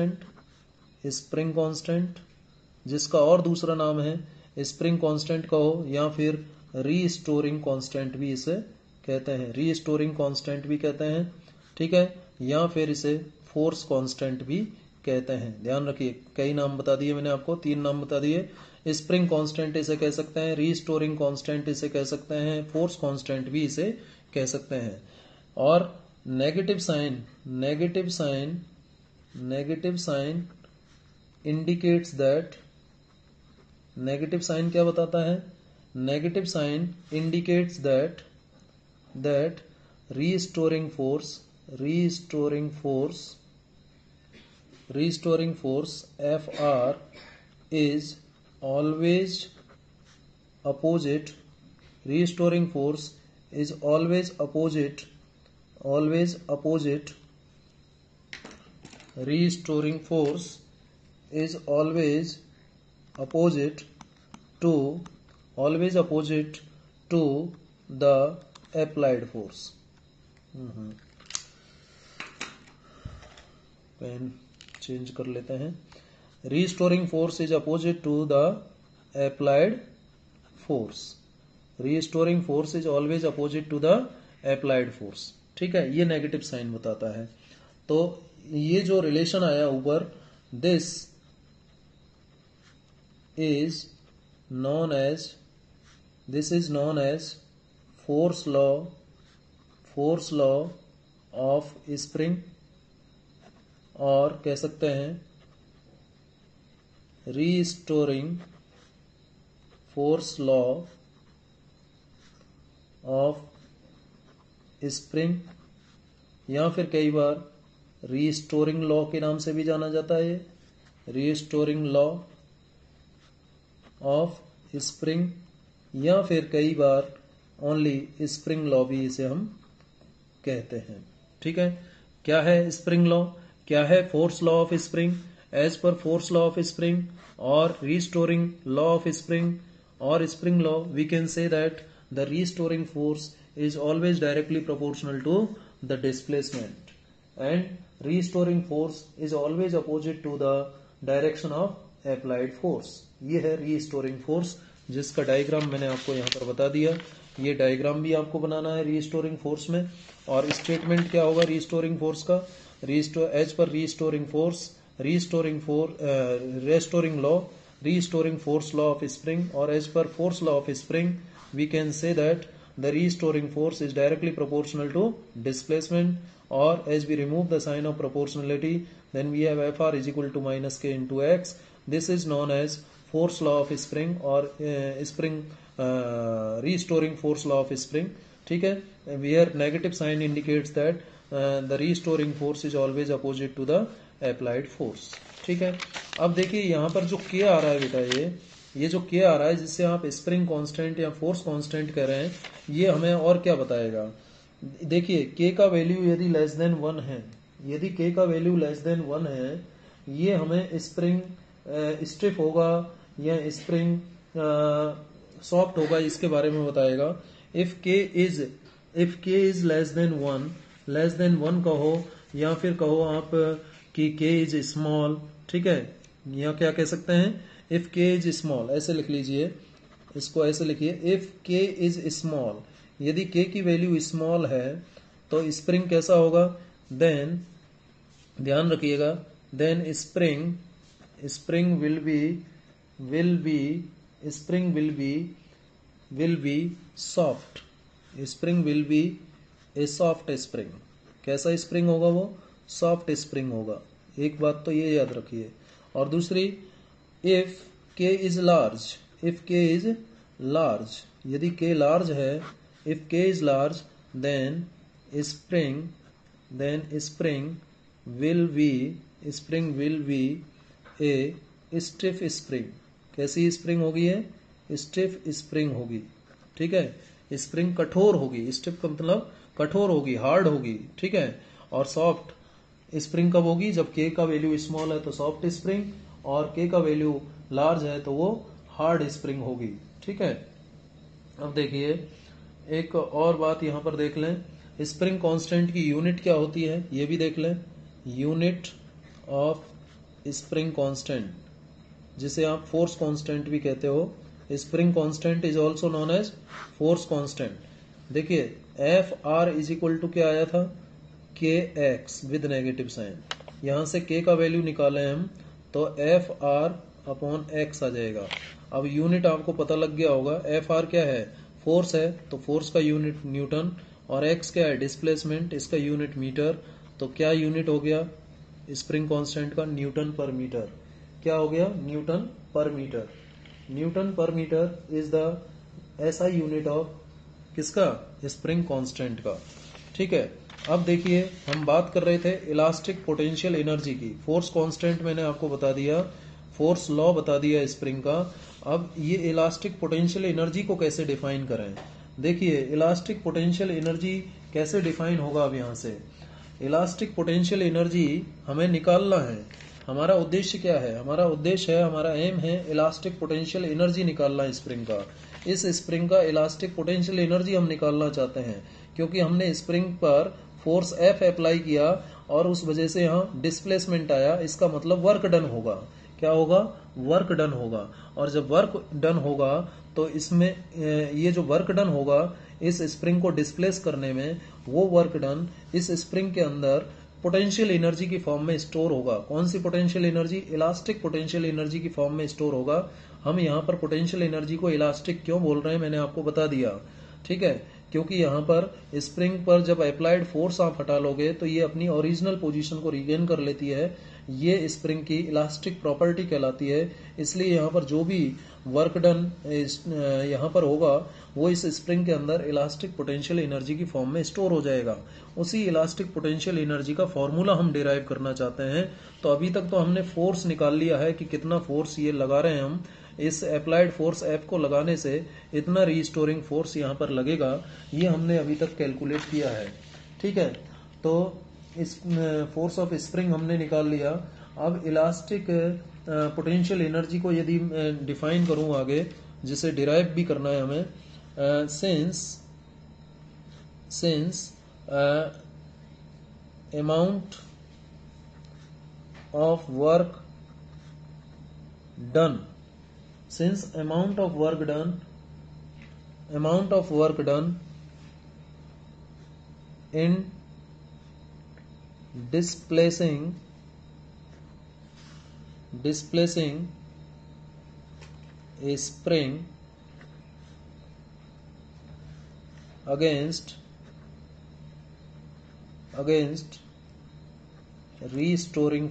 constant, जिसका और दूसरा नाम है स्प्रिंग कांस्टेंट कहो या फिर रीस्टोरिंग कांस्टेंट भी इसे कहते हैं, रीस्टोरिंग कांस्टेंट भी कहते हैं, ठीक है, या फिर इसे फोर्स कांस्टेंट भी कहते हैं। ध्यान रखिए, कई नाम बता दिए मैंने आपको, 3 नाम बता दिए। स्प्रिंग कांस्टेंट इसे कह सकते हैं, रीस्टोरिंग कांस्टेंट इसे कह सकते हैं, फोर्स कांस्टेंट भी इसे कह सकते हैं। और negative sign indicates that, negative sign क्या बताता है? Negative sign indicates that restoring force Fr is always opposite, restoring force is always opposite restoring force is always opposite to the applied force। Pen change कर लेते हैं। Restoring force is opposite to the applied force, restoring force is always opposite to the applied force, ठीक है, ये negative sign बताता है। तो ये जो रिलेशन आया ऊपर, this is known as force law of spring, और कह सकते हैं restoring force law of spring, या फिर कई बार रीस्टोरिंग लॉ के नाम से भी जाना जाता है, रीस्टोरिंग लॉ ऑफ स्प्रिंग, या फिर कई बार ओनली स्प्रिंग लॉ भी इसे हम कहते हैं, ठीक है। क्या है स्प्रिंग लॉ, क्या है force law of spring? As per force law of spring और रीस्टोरिंग लॉ ऑफ स्प्रिंग और spring law, we can say that the restoring force is always directly proportional to the displacement and restoring force is always opposite to the direction of applied force। ये है restoring force, जिसका diagram मैंने आपको यहाँ पर बता दिया। ये डायग्राम भी आपको बनाना है restoring force में। और स्टेटमेंट क्या होगा restoring force का? As per restoring force, restoring law, restoring force law of spring, or as per force law of spring, we can say that the restoring force is directly proportional to displacement, or as we remove the sign of proportionality, then we have Fr is equal to minus k into x. This is known as force law of spring or spring restoring force law of spring, ठीक है। Where negative sign indicates that the restoring force is always opposite to the applied force, ठीक है। अब देखिए यहाँ पर जो k आ रहा है बेटा, ये जो k आ रहा है, जिससे आप स्प्रिंग कांस्टेंट या फोर्स कांस्टेंट कह रहे हैं, ये हमें और क्या बताएगा? देखिए k का वैल्यू यदि लेस देन 1 है, यदि k का वैल्यू लेस देन 1 है, ये हमें स्प्रिंग स्टिफ होगा या स्प्रिंग सॉफ्ट होगा, इसके बारे में बताएगा। If k is less than 1 कहो, या फिर कहो आप कि k इज स्मॉल, ठीक है, या क्या कह सकते हैं, इफ k इज स्मॉल, ऐसे लिख लीजिए, इसको ऐसे लिखिए, इफ k इज स्मॉल, यदि k की वैल्यू स्मॉल है तो स्प्रिंग कैसा होगा? देन ध्यान रखिएगा, then spring will be soft, spring will be a soft spring. कैसा स्प्रिंग होगा? वो सॉफ्ट स्प्रिंग होगा। एक बात तो ये याद रखिए। और दूसरी, इफ k इज लार्ज, यदि k लार्ज है, if k is large, then spring will be a stiff spring. कैसी स्प्रिंग होगी? है स्टिफ स्प्रिंग होगी, ठीक है। स्प्रिंग कठोर होगी, स्टिफ का मतलब कठोर होगी, हार्ड होगी, ठीक है। और सॉफ्ट स्प्रिंग कब होगी, जब के का वैल्यू स्मॉल है तो सॉफ्ट स्प्रिंग, और के का वैल्यू लार्ज है तो वो हार्ड स्प्रिंग होगी। ठीक है। अब देखिए एक और बात यहां पर देख लें, स्प्रिंग कांस्टेंट की यूनिट क्या होती है ये भी देख लें। यूनिट ऑफ स्प्रिंग कांस्टेंट, जिसे आप फोर्स कांस्टेंट भी कहते हो, spring constant is also known as force constant. देखिए F R is equal to क्या आया था, के एक्स विद नेगेटिव साइन। यहां से के का वैल्यू निकाले हम तो एफ आर अपॉन एक्स आ जाएगा। अब यूनिट आपको पता लग गया होगा, एफ आर क्या है, फोर्स है तो फोर्स का यूनिट न्यूटन, और एक्स क्या है, डिस्प्लेसमेंट, इसका यूनिट मीटर। तो क्या यूनिट हो गया स्प्रिंग कांस्टेंट का, न्यूटन पर मीटर। क्या हो गया, न्यूटन पर मीटर। न्यूटन पर metre is the SI unit of किसका, स्प्रिंग कांस्टेंट का। ठीक है। अब देखिए हम बात कर रहे थे इलास्टिक पोटेंशियल एनर्जी की। फोर्स कांस्टेंट मैंने आपको बता दिया, फोर्स लॉ बता दिया स्प्रिंग का। अब ये इलास्टिक पोटेंशियल एनर्जी को कैसे डिफाइन करें। देखिए इलास्टिक पोटेंशियल एनर्जी कैसे डिफाइन होगा। अब यहां से इलास्टिक पोटेंशियल एनर्जी हमें निकालना है। हमारा उद्देश्य क्या है, हमारा उद्देश्य है, हमारा एम है इलास्टिक पोटेंशियल एनर्जी निकालना स्प्रिंग का। इस स्प्रिंग का इलास्टिक पोटेंशियल एनर्जी हम निकालना चाहते हैं, क्योंकि हमने स्प्रिंग पर फोर्स एफ अप्लाई किया और उस वजह से यहाँ डिस्प्लेसमेंट आया। इसका मतलब वर्क डन होगा। क्या होगा, वर्क डन होगा। और जब वर्क डन होगा तो इसमें ये जो वर्क डन होगा इस स्प्रिंग को डिस्प्लेस करने में, वो वर्क डन इस स्प्रिंग के अंदर पोटेंशियल एनर्जी की फॉर्म में स्टोर होगा। कौन सी potential energy, elastic potential energy की फॉर्म में स्टोर होगा। हम यहाँ पर पोटेंशियल एनर्जी को इलास्टिक क्यों बोल रहे हैं मैंने आपको बता दिया। ठीक है, क्योंकि यहाँ पर स्प्रिंग पर जब अप्लाइड फोर्स आप हटा लोगे तो ये अपनी ओरिजिनल पोजीशन को रिगेन कर लेती है। ये स्प्रिंग की इलास्टिक प्रॉपर्टी कहलाती है। इसलिए यहाँ पर जो भी वर्क डन यहाँ पर होगा वो इस स्प्रिंग के अंदर इलास्टिक पोटेंशियल एनर्जी की फॉर्म में स्टोर हो जाएगा। उसी इलास्टिक पोटेंशियल एनर्जी का फॉर्मूला हम डिराइव करना चाहते हैं। तो अभी तक तो हमने फोर्स निकाल लिया है कि कितना फोर्स ये लगा रहे हैं हम। इस अप्लाइड फोर्स एफ को लगाने से इतना रीस्टोरिंग फोर्स यहाँ पर लगेगा, ये हमने अभी तक कैलकुलेट किया है। ठीक है, तो इस फोर्स ऑफ स्प्रिंग हमने निकाल लिया। अब इलास्टिक पोटेंशियल एनर्जी को यदि डिफाइन करूं आगे, जिसे डिराइव भी करना है हमें, since amount of work done, since amount of work done in displacing a spring against restoring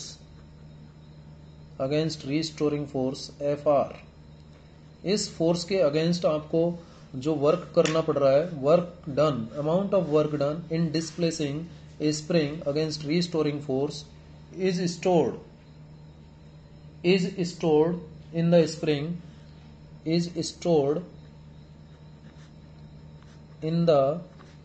force Fr, इस फोर्स के अगेंस्ट आपको जो वर्क करना पड़ रहा है, work done, amount of work done in displacing a spring against restoring force is stored in the spring, is stored in the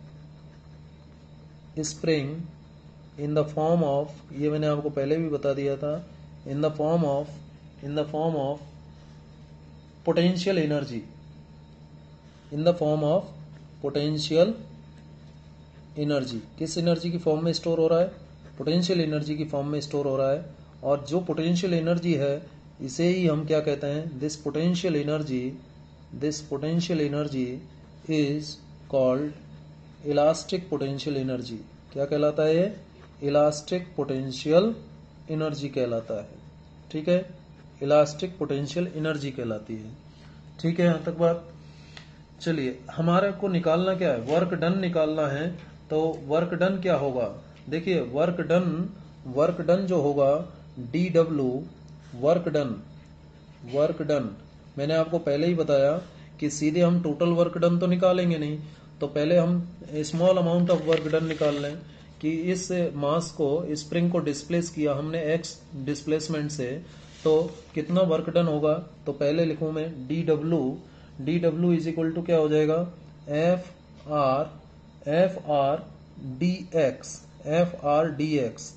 spring in the form of, ये मैंने आपको पहले भी बता दिया था, in the form of potential energy, in the form of potential energy। किस energy की फॉर्म में स्टोर हो रहा है, पोटेंशियल एनर्जी की फॉर्म में स्टोर हो रहा है। और जो पोटेंशियल एनर्जी है इसे ही हम क्या कहते हैं, this potential energy is called elastic potential energy. क्या कहलाता है ये, इलास्टिक पोटेंशियल एनर्जी कहलाता है। ठीक है, इलास्टिक पोटेंशियल एनर्जी कहलाती है। ठीक है, यहां तक बात। चलिए हमारे को निकालना क्या है, वर्क डन निकालना है। तो वर्क डन क्या होगा, देखिए वर्क डन जो होगा DW, वर्क डन मैंने आपको पहले ही बताया कि सीधे हम टोटल वर्क डन तो निकालेंगे नहीं, तो पहले हम small amount of work done निकाल लें कि इस मास को, स्प्रिंग को डिस्प्लेस किया हमने x डिस्प्लेसमेंट से, तो कितना वर्क डन होगा। तो पहले लिखूं मैं DW इज इक्वल टू क्या हो जाएगा, F R dx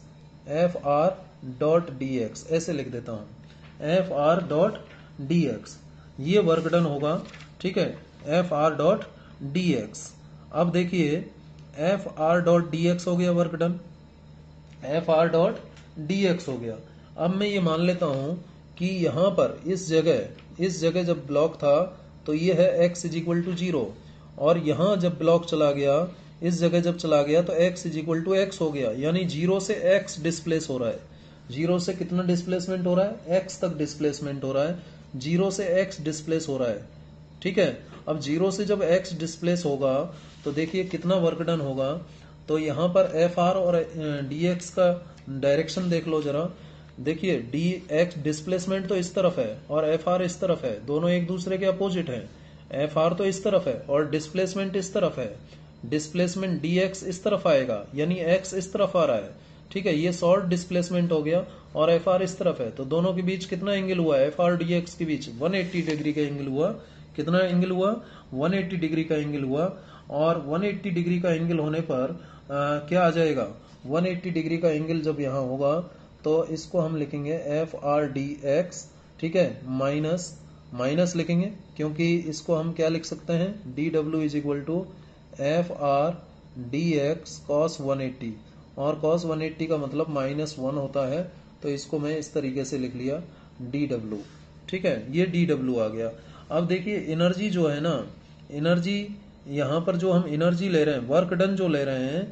F R dot d x, ऐसे लिख देता हूं, F R dot d x, ये वर्क डन होगा, ठीक है, F R dot d x. अब देखिए F R dot d x हो गया work done, F R dot d x हो गया। अब मैं ये मान लेता हूं कि यहां पर इस जगह जब ब्लॉक था तो ये है x इज इक्वल टू 0, और यहां जब ब्लॉक चला गया, इस जगह जब चला गया तो x is equal to x हो गया, यानी 0 से x डिस्प्लेस हो रहा है। 0 से कितना डिस्प्लेसमेंट हो रहा है, x तक डिस्प्लेसमेंट हो रहा है, 0 से x डिस्प्लेस हो रहा है, ठीक है। अब 0 से जब x डिस्प्लेस होगा तो देखिए कितना वर्क डन होगा। तो यहां पर एफ आर और dx का डायरेक्शन देख लो जरा, देखिए dx डिस्प्लेसमेंट तो इस तरफ है और एफ आर इस तरफ है, दोनों एक दूसरे के अपोजिट हैं। एफ आर तो इस तरफ है और डिस्प्लेसमेंट इस तरफ है, डिस्प्लेसमेंट dx इस तरफ आएगा, यानी x इस तरफ आ रहा है, ठीक है, ये शॉर्ट डिस्प्लेसमेंट हो गया और एफ आर इस तरफ है, तो दोनों के बीच कितना एंगल हुआ, एफ आर डी एक्स के बीच 180 डिग्री का एंगल हुआ। कितना एंगल हुआ, 180 डिग्री का एंगल हुआ। और 180 डिग्री का एंगल होने पर क्या आ जाएगा, 180 डिग्री का एंगल जब यहाँ होगा तो इसको हम लिखेंगे एफ आर डी एक्स, ठीक है, माइनस लिखेंगे, क्योंकि इसको हम क्या लिख सकते हैं, d W is equal to F R D x cos 180, और कॉस 180 का मतलब -1 होता है, तो इसको मैं इस तरीके से लिख लिया डी डब्ल्यू, ठीक है, ये डी डब्ल्यू आ गया। अब देखिए एनर्जी जो है ना, एनर्जी यहाँ पर जो हम एनर्जी ले रहे हैं, वर्क डन जो ले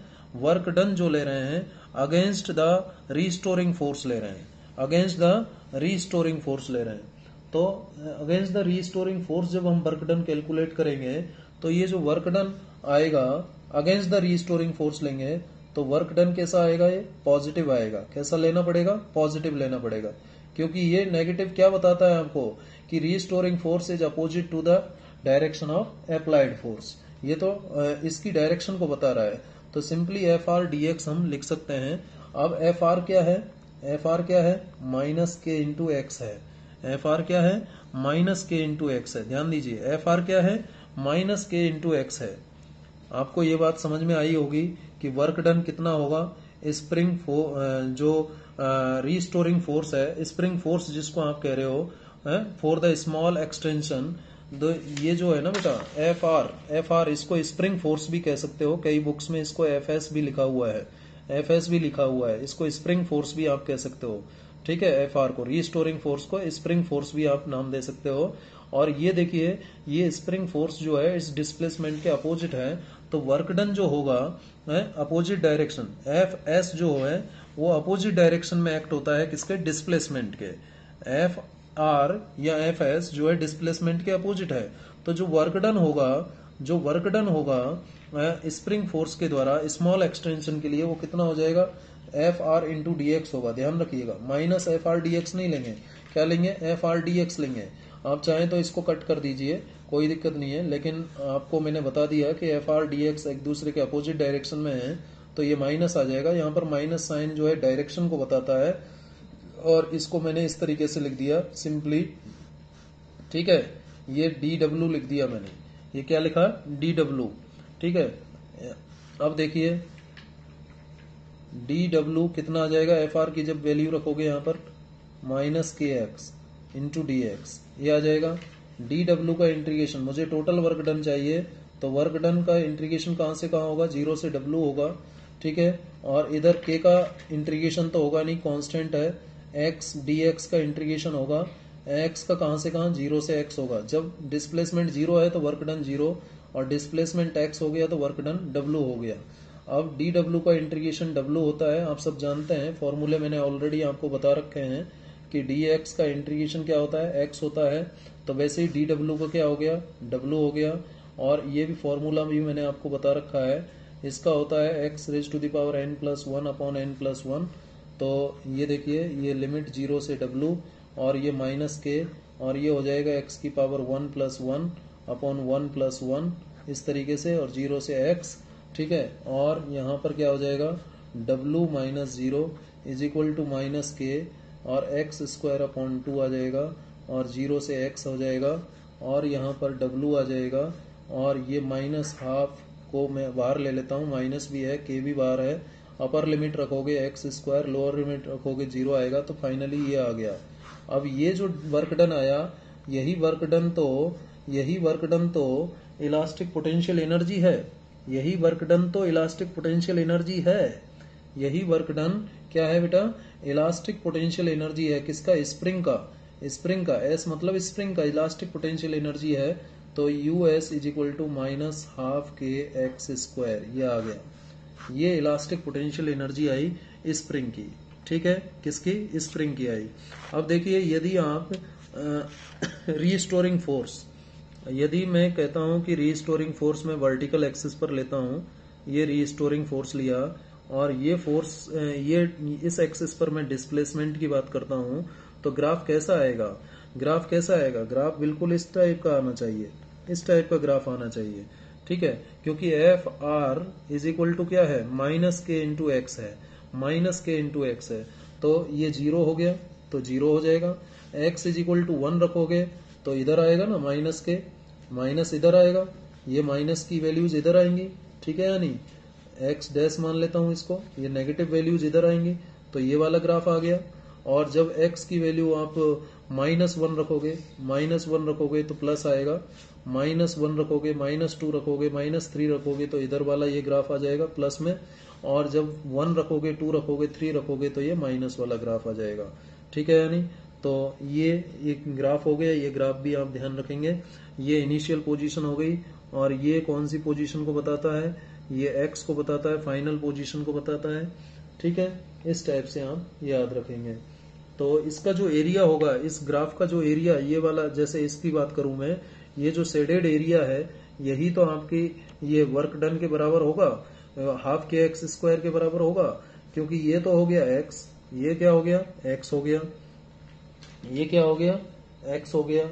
रहे हैं अगेंस्ट द रीस्टोरिंग फोर्स ले रहे हैं, अगेंस्ट द रीस्टोरिंग फोर्स ले रहे हैं। तो अगेंस्ट द रीस्टोरिंग फोर्स जब हम वर्क डन कैलकुलेट करेंगे तो ये जो वर्क डन आएगा अगेंस्ट द रीस्टोरिंग फोर्स लेंगे तो वर्क डन कैसा आएगा, ये पॉजिटिव आएगा। कैसा लेना पड़ेगा, पॉजिटिव लेना पड़ेगा, क्योंकि ये नेगेटिव क्या बताता है आपको कि restoring force is opposite to the direction of applied force, ये तो इसकी डायरेक्शन को बता रहा है। तो simply F R D x हम लिख सकते हैं। अब एफ आर क्या है, एफ आर क्या है, माइनस के इंटू एक्स है, एफ आर क्या है, माइनस के इंटू एक्स है। ध्यान दीजिए एफ आर क्या है, माइनस के इंटू एक्स है। आपको ये बात समझ में आई होगी कि वर्क डन कितना होगा, स्प्रिंग जो रीस्टोरिंग फोर्स है, स्प्रिंग फोर्स जिसको आप कह रहे हो फॉर द स्मॉल एक्सटेंशन, ये जो है ना बेटा एफ आर इसको स्प्रिंग फोर्स भी कह सकते हो, कई बुक्स में इसको एफ एस भी लिखा हुआ है, एफ एस भी लिखा हुआ है, इसको स्प्रिंग फोर्स भी आप कह सकते हो, ठीक है। एफ आर को, रीस्टोरिंग फोर्स को स्प्रिंग फोर्स भी आप नाम दे सकते हो। और ये देखिए ये स्प्रिंग फोर्स जो है इस डिस्प्लेसमेंट के अपोजिट है, तो वर्क डन जो होगा अपोजिट डायरेक्शन, एफ एस जो है वो अपोजिट डायरेक्शन में एक्ट होता है किसके, डिस्प्लेसमेंट के। एफ आर या एफ एस जो है डिस्प्लेसमेंट के अपोजिट है, तो जो वर्क डन होगा स्प्रिंग फोर्स के द्वारा स्मॉल एक्सटेंशन के लिए वो कितना हो जाएगा, F R into D X होगा। ध्यान रखिएगा minus F R D X नहीं लेंगे, क्या लेंगे, एफ आर डी एक्स लेंगे। आप चाहें तो इसको कट कर दीजिए, कोई दिक्कत नहीं है, लेकिन आपको मैंने बता दिया कि एफ आर डी एक्स एक दूसरे के अपोजिट डायरेक्शन में है, तो ये माइनस आ जाएगा। यहाँ पर माइनस साइन जो है डायरेक्शन को बताता है, और इसको मैंने इस तरीके से लिख दिया सिंपली, ठीक है, ये डी डब्ल्यू लिख दिया मैंने, ये क्या लिखा, डी डब्ल्यू, ठीक है। अब देखिए डी डब्ल्यू कितना आ जाएगा, एफ आर की जब वैल्यू रखोगे यहाँ पर माइनस के एक्स इंटू डी एक्स, ये आ जाएगा। डी डब्ल्यू का इंटीग्रेशन, मुझे टोटल वर्क डन चाहिए, तो वर्क डन का इंटीग्रेशन कहां से कहां होगा, 0 से डब्ल्यू होगा, ठीक है। और इधर के का इंटीग्रेशन तो होगा नहीं, कांस्टेंट है, एक्स डी एक्स का इंटीग्रेशन होगा, एक्स का कहां से कहां, 0 से एक्स होगा। जब डिस्प्लेसमेंट 0 है तो वर्क डन 0, और डिस्प्लेसमेंट एक्स हो गया तो वर्क डन डब्ल्यू हो गया। अब डी डब्ल्यू का इंटीग्रेशन डब्ल्यू होता है, आप सब जानते हैं, फॉर्मूले मैंने ऑलरेडी आपको बता रखे हैं कि डी एक्स का इंटीग्रेशन क्या होता है, एक्स होता है, तो वैसे ही डी डब्ल्यू का क्या हो गया, डब्ल्यू हो गया। और ये भी फॉर्मूला भी मैंने आपको बता रखा है, इसका होता है X raise to the power n plus 1 upon n plus 1। तो ये देखिए ये लिमिट 0 से डब्ल्यू, और ये माइनस के, और ये हो जाएगा एक्स की पावर 1 प्लस 1 अपॉन 1 प्लस 1, इस तरीके से, और 0 से एक्स, ठीक है। और यहाँ पर क्या हो जाएगा, w minus 0 is equal to minus K, और एक्स स्क्वायर अपॉन 2 आ जाएगा, और 0 से x हो जाएगा, और यहाँ पर w आ जाएगा, और ये माइनस हाफ को मैं बाहर ले लेता हूँ, माइनस भी है, k भी बाहर है, अपर लिमिट रखोगे एक्स स्क्वायर, लोअर लिमिट रखोगे 0 आएगा, तो फाइनली ये आ गया। अब ये जो वर्क डन आया, यही वर्क डन तो इलास्टिक पोटेंशियल एनर्जी है। यही वर्क डन तो इलास्टिक पोटेंशियल एनर्जी है। यही वर्क डन क्या है बेटा? इलास्टिक पोटेंशियल एनर्जी है। किसका? स्प्रिंग का। एस मतलब स्प्रिंग का इलास्टिक पोटेंशियल एनर्जी है। तो U S is equal to minus half K X square, ये आ गया। ये इलास्टिक पोटेंशियल एनर्जी आई स्प्रिंग की। ठीक है, किसकी? स्प्रिंग की आई। अब देखिए, यदि आप रीस्टोरिंग फोर्स, यदि मैं कहता हूं कि रीस्टोरिंग फोर्स में वर्टिकल एक्सिस पर लेता हूं, ये रीस्टोरिंग फोर्स लिया, और ये फोर्स ये इस एक्सिस पर मैं डिस्प्लेसमेंट की बात करता हूं, तो ग्राफ कैसा आएगा? ग्राफ बिल्कुल इस टाइप का आना चाहिए, इस टाइप का ग्राफ आना चाहिए। ठीक है, क्योंकि F R is equal to क्या है? माइनस के इंटू एक्स है, तो ये 0 हो गया, तो 0 हो जाएगा। एक्स इज इक्वल टू 1 रखोगे तो इधर आएगा ना माइनस इधर आएगा, ये माइनस की वैल्यूज इधर आएंगी। ठीक है या नहीं? एक्स डैश मान लेता हूं इसको, ये नेगेटिव वैल्यूज इधर आएंगी, तो ये वाला ग्राफ आ गया। और जब एक्स की वैल्यू आप -1 रखोगे तो प्लस आएगा, -1 रखोगे, -2 रखोगे, -3 रखोगे तो इधर वाला ये ग्राफ आ जाएगा प्लस में, और जब 1 रखोगे, 2 रखोगे, 3 रखोगे तो ये माइनस वाला ग्राफ आ जाएगा। ठीक है यानी, तो ये एक ग्राफ हो गया। ये ग्राफ भी आप ध्यान रखेंगे। ये इनिशियल पोजीशन हो गई, और ये कौन सी पोजीशन को बताता है? ये एक्स को बताता है, फाइनल पोजीशन को बताता है। ठीक है, इस टाइप से आप याद रखेंगे। तो इसका जो एरिया होगा, इस ग्राफ का जो एरिया, ये वाला, जैसे इसकी बात करूं मैं, ये जो शेडेड एरिया है, यही तो आपकी ये वर्क डन के बराबर होगा, हाफ के एक्स स्क्वायर के बराबर होगा, क्योंकि ये तो हो गया एक्स, ये क्या हो गया? एक्स हो गया, ये क्या हो गया? एक्स हो गया,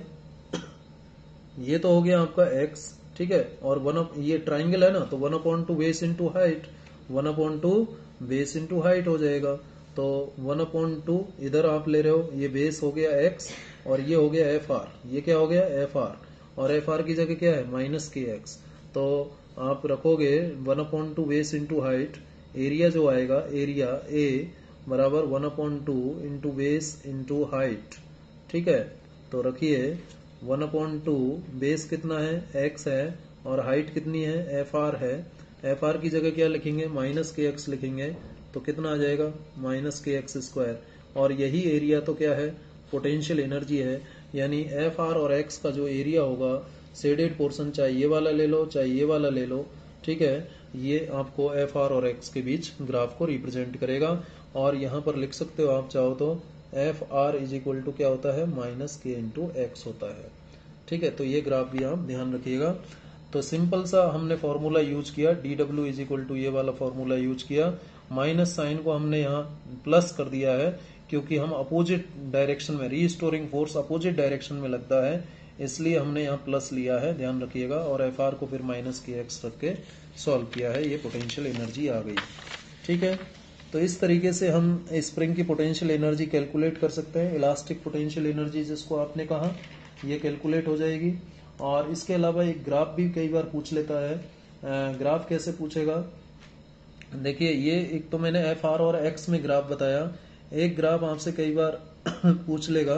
ये तो हो गया आपका एक्स। ठीक है, और ये ट्राइंगल है ना, तो 1/2 base into height, 1/2 base into height हो जाएगा। तो 1/2 इधर आप ले रहे हो, ये बेस हो गया एक्स, और ये हो गया एफ आर। ये क्या हो गया? एफ आर, और एफ आर की जगह क्या है? माइनस के एक्स। तो आप रखोगे 1/2 बेस इंटू हाइट, एरिया जो आएगा, एरिया ए बराबर 1/2 इंटू बेस इंटू हाइट। ठीक है, तो रखिए 1/2 बेस कितना है? एक्स है, और हाइट कितनी है? एफ आर है। एफ आर की जगह क्या लिखेंगे? माइनस के एक्स लिखेंगे, तो कितना आ जाएगा? माइनस के एक्स स्क्वायर। और यही एरिया तो क्या है? पोटेंशियल एनर्जी है। यानी एफ आर और एक्स का जो एरिया होगा, शेडेड पोर्शन, चाहे ये वाला ले लो, चाहे ये वाला ले लो, ठीक है, ये आपको एफ आर और एक्स के बीच ग्राफ को रिप्रेजेंट करेगा। और यहां पर लिख सकते हो आप चाहो तो, F R is equal to क्या होता है? माइनस के इंटू एक्स होता है। ठीक है, तो ये ग्राफ भी आप ध्यान रखिएगा। तो सिंपल सा हमने फॉर्मूला यूज किया, D W is equal to ये वाला फॉर्मूला यूज किया। माइनस साइन को हमने यहाँ प्लस कर दिया है, क्योंकि हम अपोजिट डायरेक्शन में, रीस्टोरिंग फोर्स अपोजिट डायरेक्शन में लगता है, इसलिए हमने यहाँ प्लस लिया है, ध्यान रखिएगा। और एफ आर को फिर माइनस के एक्स रख के सॉल्व किया है, ये पोटेंशियल एनर्जी आ गई। ठीक है, तो इस तरीके से हम स्प्रिंग की पोटेंशियल एनर्जी कैलकुलेट कर सकते हैं। इलास्टिक पोटेंशियल एनर्जी जिसको आपने कहा, ये कैलकुलेट हो जाएगी। और इसके अलावा एक ग्राफ भी कई बार पूछ लेता है। ग्राफ कैसे पूछेगा? देखिए, ये एक तो मैंने एफ आर और एक्स में ग्राफ बताया, एक ग्राफ आपसे कई बार पूछ लेगा।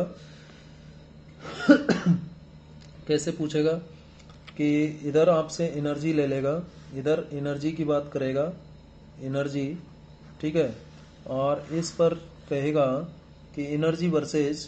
कैसे पूछेगा? कि इधर आपसे एनर्जी ले लेगा, इधर एनर्जी की बात करेगा, एनर्जी, ठीक है, और इस पर कहेगा कि energy versus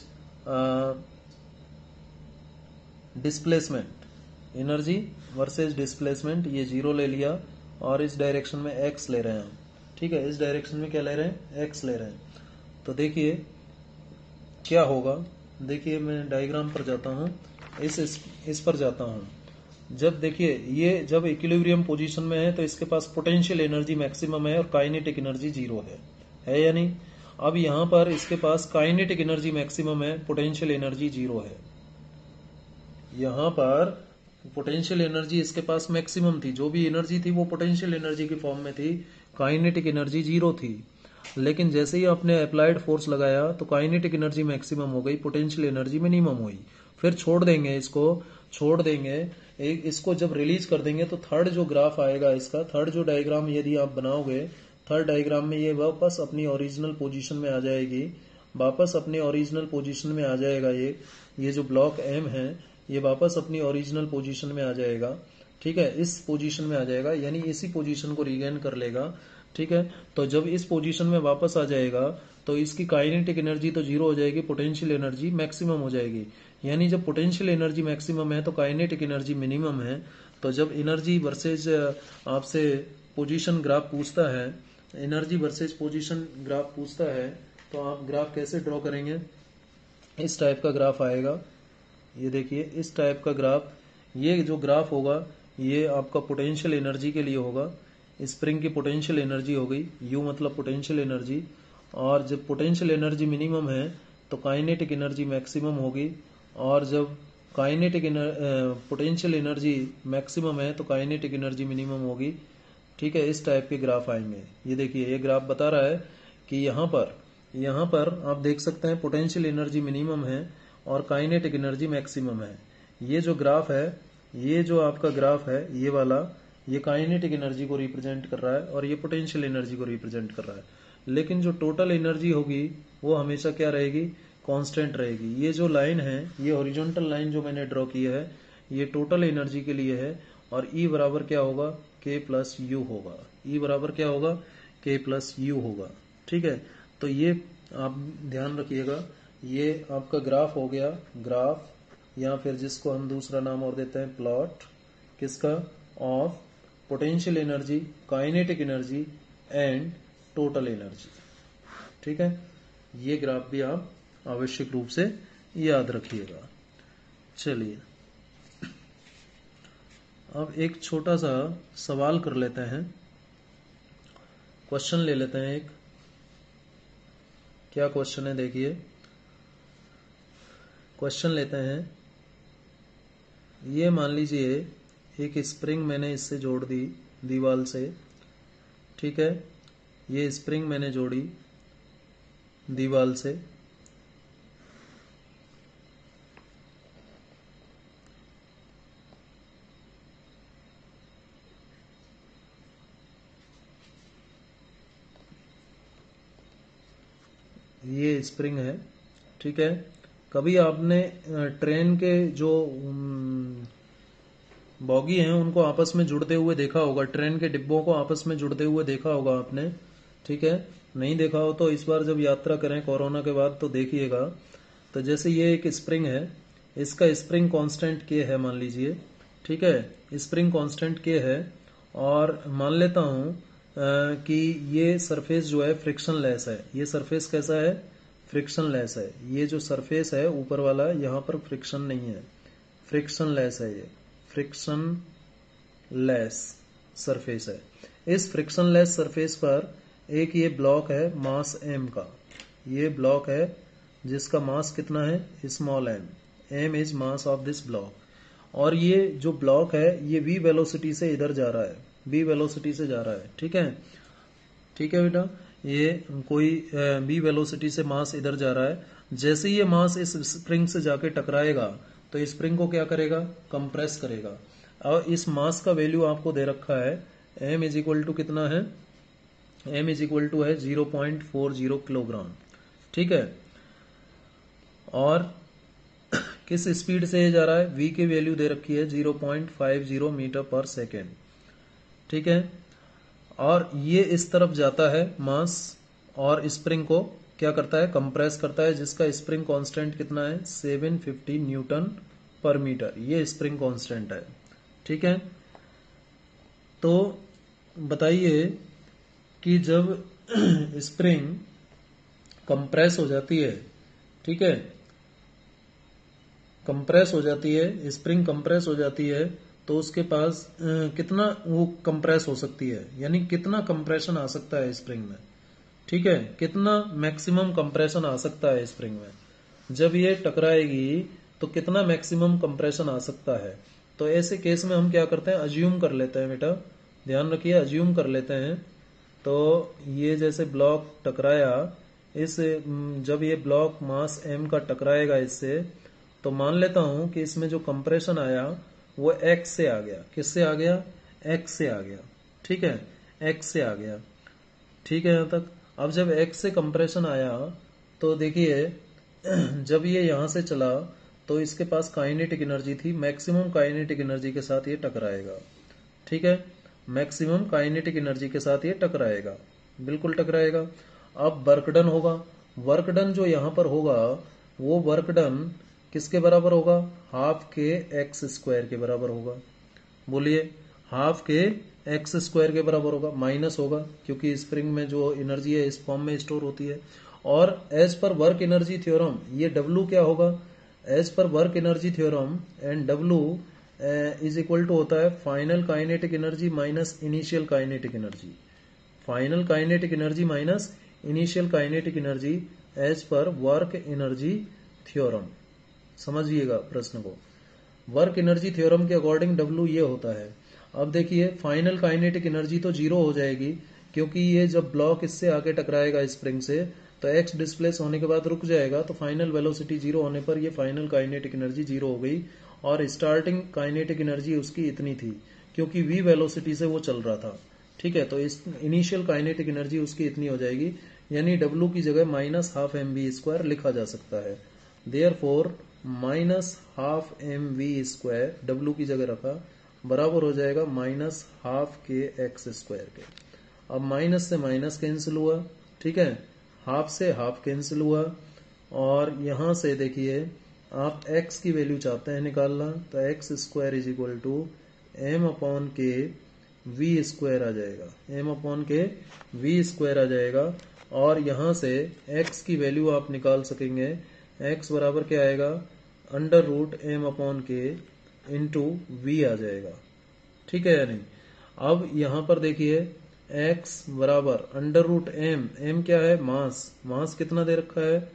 displacement, energy versus displacement, ये 0 ले लिया, और इस डायरेक्शन में एक्स ले रहे हैं। ठीक है, इस डायरेक्शन में क्या ले रहे हैं? एक्स ले रहे हैं। तो देखिए क्या होगा। देखिए, मैं डायग्राम पर जाता हूं, इस पर जाता हूं। जब देखिए, ये जब इक्विलिब्रियम पोजीशन में है, तो इसके पास पोटेंशियल एनर्जी मैक्सिमम है और काइनेटिक एनर्जी 0 है या नहीं? अब यहां पर इसके पास काइनेटिक एनर्जी मैक्सिमम है, पोटेंशियल एनर्जी 0 है। यहां पर पोटेंशियल एनर्जी इसके पास मैक्सिमम थी, जो भी एनर्जी थी वो पोटेंशियल एनर्जी की फॉर्म में थी, काइनेटिक एनर्जी 0 थी। लेकिन जैसे ही आपने अप्लाइड फोर्स लगाया तो काइनेटिक एनर्जी मैक्सिमम हो गई, पोटेंशियल एनर्जी मिनिमम हुई। फिर छोड़ देंगे इसको जब रिलीज कर देंगे तो थर्ड जो ग्राफ आएगा, इसका थर्ड जो डायग्राम यदि आप बनाओगे थर्ड डायग्राम में ये वापस अपनी ओरिजिनल पोजीशन में आ जाएगी, वापस अपने ओरिजिनल पोजीशन में आ जाएगा। ये जो ब्लॉक एम है ये वापस अपनी ओरिजिनल पोजीशन में आ जाएगा, ठीक है, इस पोजीशन में आ जाएगा, यानी इसी पोजीशन को रीगेन कर लेगा, ठीक है। तो जब इस पोजीशन में वापस आ जाएगा तो इसकी काइनेटिक एनर्जी तो जीरो हो जाएगी, पोटेंशियल एनर्जी मैक्सिमम हो जाएगी। यानी जब पोटेंशियल एनर्जी मैक्सिमम है तो काइनेटिक एनर्जी मिनिमम है। तो जब एनर्जी वर्सेज आपसे पोजीशन ग्राफ पूछता है, एनर्जी वर्सेज पोजीशन ग्राफ पूछता है, तो आप ग्राफ कैसे ड्रॉ करेंगे? इस टाइप का ग्राफ आएगा, ये देखिए इस टाइप का ग्राफ। ये जो ग्राफ होगा ये आपका पोटेंशियल एनर्जी के लिए होगा। स्प्रिंग की पोटेंशियल एनर्जी हो गई, यू मतलब पोटेंशियल एनर्जी, और जब पोटेंशियल एनर्जी मिनिमम है तो काइनेटिक एनर्जी मैक्सिमम होगी, और जब काइनेटिक पोटेंशियल एनर्जी मैक्सिमम है तो काइनेटिक एनर्जी मिनिमम होगी, ठीक है। इस टाइप के ग्राफ आएंगे। ये देखिए ये ग्राफ बता रहा है कि यहाँ पर आप देख सकते हैं पोटेंशियल एनर्जी मिनिमम है और काइनेटिक एनर्जी मैक्सिमम है। ये जो ग्राफ है, ये जो आपका ग्राफ है ये वाला, ये काइनेटिक एनर्जी को रिप्रेजेंट कर रहा है और ये पोटेंशियल एनर्जी को रिप्रेजेंट कर रहा है। लेकिन जो टोटल एनर्जी होगी वो हमेशा क्या रहेगी? कांस्टेंट रहेगी। ये जो लाइन है, ये हॉरिजॉन्टल लाइन जो मैंने ड्रॉ की है, ये टोटल एनर्जी के लिए है, और E बराबर क्या होगा? K प्लस यू होगा। E बराबर क्या होगा? K प्लस यू होगा, ठीक है। तो ये आप ध्यान रखिएगा, ये आपका ग्राफ हो गया, ग्राफ, या फिर जिसको हम दूसरा नाम और देते हैं प्लॉट, किसका? Of potential energy, kinetic energy and total energy, ठीक है। ये ग्राफ भी आप आवश्यक रूप से याद रखिएगा। चलिए अब एक छोटा सा सवाल कर लेते हैं, क्वेश्चन ले लेते हैं एक। क्या क्वेश्चन है देखिए, क्वेश्चन लेते हैं। ये मान लीजिए एक स्प्रिंग मैंने इससे जोड़ दी दीवार से, ठीक है। ये स्प्रिंग मैंने जोड़ी दीवार से, ये स्प्रिंग है, ठीक है। कभी आपने ट्रेन के जो बॉगी हैं उनको आपस में जुड़ते हुए देखा होगा, ट्रेन के डिब्बों को आपस में जुड़ते हुए देखा होगा आपने, ठीक है। नहीं देखा हो तो इस बार जब यात्रा करें कोरोना के बाद तो देखिएगा। तो जैसे ये एक स्प्रिंग है, इसका स्प्रिंग कांस्टेंट के है मान लीजिए, ठीक है, स्प्रिंग कांस्टेंट के है, और मान लेता हूं कि ये सरफेस जो है फ्रिक्शन लेस है। ये सरफेस कैसा है? फ्रिक्शन लेस है। ये जो सरफेस है ऊपर वाला, यहाँ पर फ्रिक्शन नहीं है, फ्रिक्शन लेस है, ये फ्रिक्शन लेस सरफेस है। इस फ्रिक्शन लेस सरफेस पर एक ये ब्लॉक है मास m का, ये ब्लॉक है जिसका मास कितना है? Small m is mass of this block. और ये जो ब्लॉक है ये v वेलोसिटी से इधर जा रहा है, v वेलोसिटी से जा रहा है, ठीक है, ठीक है बेटा। ये कोई v वेलोसिटी से मास इधर जा रहा है। जैसे ये मास इस स्प्रिंग से जाके टकराएगा तो स्प्रिंग को क्या करेगा? कंप्रेस करेगा। और इस मास का वैल्यू आपको दे रखा है, m इज इक्वल टू कितना है? m इज इक्वल टू है 0.40 किलोग्राम, ठीक है। और किस स्पीड से ये जा रहा है? v की वैल्यू दे रखी है 0.50 मीटर पर सेकेंड, ठीक है। और ये इस तरफ जाता है मास, और स्प्रिंग को क्या करता है? कंप्रेस करता है, जिसका स्प्रिंग कांस्टेंट कितना है? 750 न्यूटन पर मीटर, ये स्प्रिंग कांस्टेंट है, ठीक है। तो बताइए कि जब स्प्रिंग कंप्रेस हो जाती है, ठीक है, कंप्रेस हो जाती है, स्प्रिंग कंप्रेस हो जाती है, तो उसके पास कितना वो कंप्रेस हो सकती है, यानी कितना कंप्रेशन आ सकता है स्प्रिंग में, ठीक है, कितना मैक्सिमम कंप्रेशन आ सकता है स्प्रिंग में। जब ये टकराएगी तो कितना मैक्सिमम कंप्रेशन आ सकता है। तो ऐसे केस में हम क्या करते हैं? अज्यूम कर लेते हैं बेटा, ध्यान रखिए, अज्यूम कर लेते हैं। तो ये जैसे ब्लॉक टकराया, इस जब ये ब्लॉक मास m का टकराएगा इससे, तो मान लेता हूं कि इसमें जो कंप्रेशन आया वो x से आ गया। किससे आ गया? x से आ गया, ठीक है, x से आ गया। ठीक है यहाँ तक। अब जब x से कंप्रेशन आया तो देखिए जब ये यहां से चला तो इसके पास काइनेटिक एनर्जी थी, मैक्सिमम काइनेटिक एनर्जी के साथ ये टकराएगा। ठीक है, मैक्सिमम काइनेटिक एनर्जी के साथ ये टकराएगा, बिल्कुल टकराएगा। अब वर्क डन होगा, वर्क डन जो यहां पर होगा वो वर्क डन किसके बराबर होगा, हाफ के एक्स स्क्वायर के बराबर होगा। बोलिए, हाफ के एक्स स्क्वायर के बराबर होगा, माइनस होगा क्योंकि स्प्रिंग में जो एनर्जी है इस फॉर्म में स्टोर होती है। और as per work energy theorem ये W क्या होगा, as per work energy theorem and W is equal to होता है final kinetic energy minus initial kinetic energy. Final kinetic energy minus initial kinetic energy as per work energy theorem. समझिएगा प्रश्न को, work energy theorem के according W ये होता है। अब देखिए फाइनल काइनेटिक एनर्जी तो जीरो हो जाएगी क्योंकि ये जब ब्लॉक इससे आके टकराएगा स्प्रिंग से तो x डिस्प्लेस होने के बाद रुक जाएगा, तो फाइनल वेलोसिटी जीरो होने पर ये फाइनल काइनेटिक एनर्जी जीरो हो गई और स्टार्टिंग काइनेटिक एनर्जी उसकी इतनी थी क्योंकि v वेलोसिटी से वो चल रहा था। ठीक है, तो इस इनिशियल काइनेटिक एनर्जी उसकी इतनी हो जाएगी, यानी W की जगह माइनस हाफ mv² लिखा जा सकता है। Therefore minus half mv² W की जगह रखा बराबर हो जाएगा minus half K X square के। अब माइनस से माइनस कैंसिल हुआ, ठीक है, हाफ से हाफ कैंसिल हुआ और यहां से देखिए आप x की वैल्यू चाहते हैं निकालना तो X square is equal to M upon K V square आ जाएगा, M upon K V square आ जाएगा। और यहां से x की वैल्यू आप निकाल सकेंगे, x बराबर क्या आएगा, under root M upon K into V आ जाएगा। ठीक है या नहीं। अब यहां पर देखिए x बराबर अंडर रूट एम क्या है, मास, मास कितना दे रखा है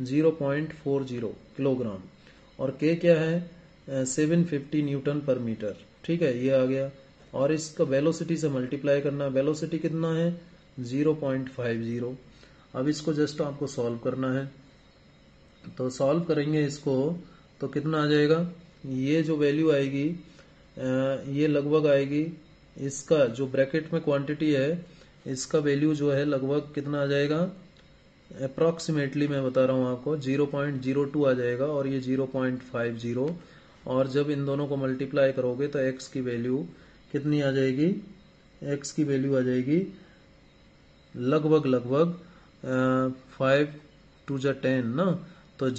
0.40 किलोग्राम और k क्या है 750 न्यूटन पर मीटर। ठीक है, ये आ गया और इसका वेलोसिटी से मल्टीप्लाई करना, वेलोसिटी कितना है 0.50। अब इसको जस्ट आपको सॉल्व करना है, तो सॉल्व करेंगे इसको तो कितना आ जाएगा, ये जो वैल्यू आएगी ये लगभग आएगी, इसका जो ब्रैकेट में क्वांटिटी है इसका वैल्यू जो है लगभग कितना आ जाएगा, अप्रॉक्सीमेटली मैं बता रहा हूँ आपको 0.02 आ जाएगा और ये 0.50। और जब इन दोनों को मल्टीप्लाई करोगे तो x की वैल्यू कितनी आ जाएगी, x की वैल्यू आ जाएगी लगभग 5 to the 10 ना, तो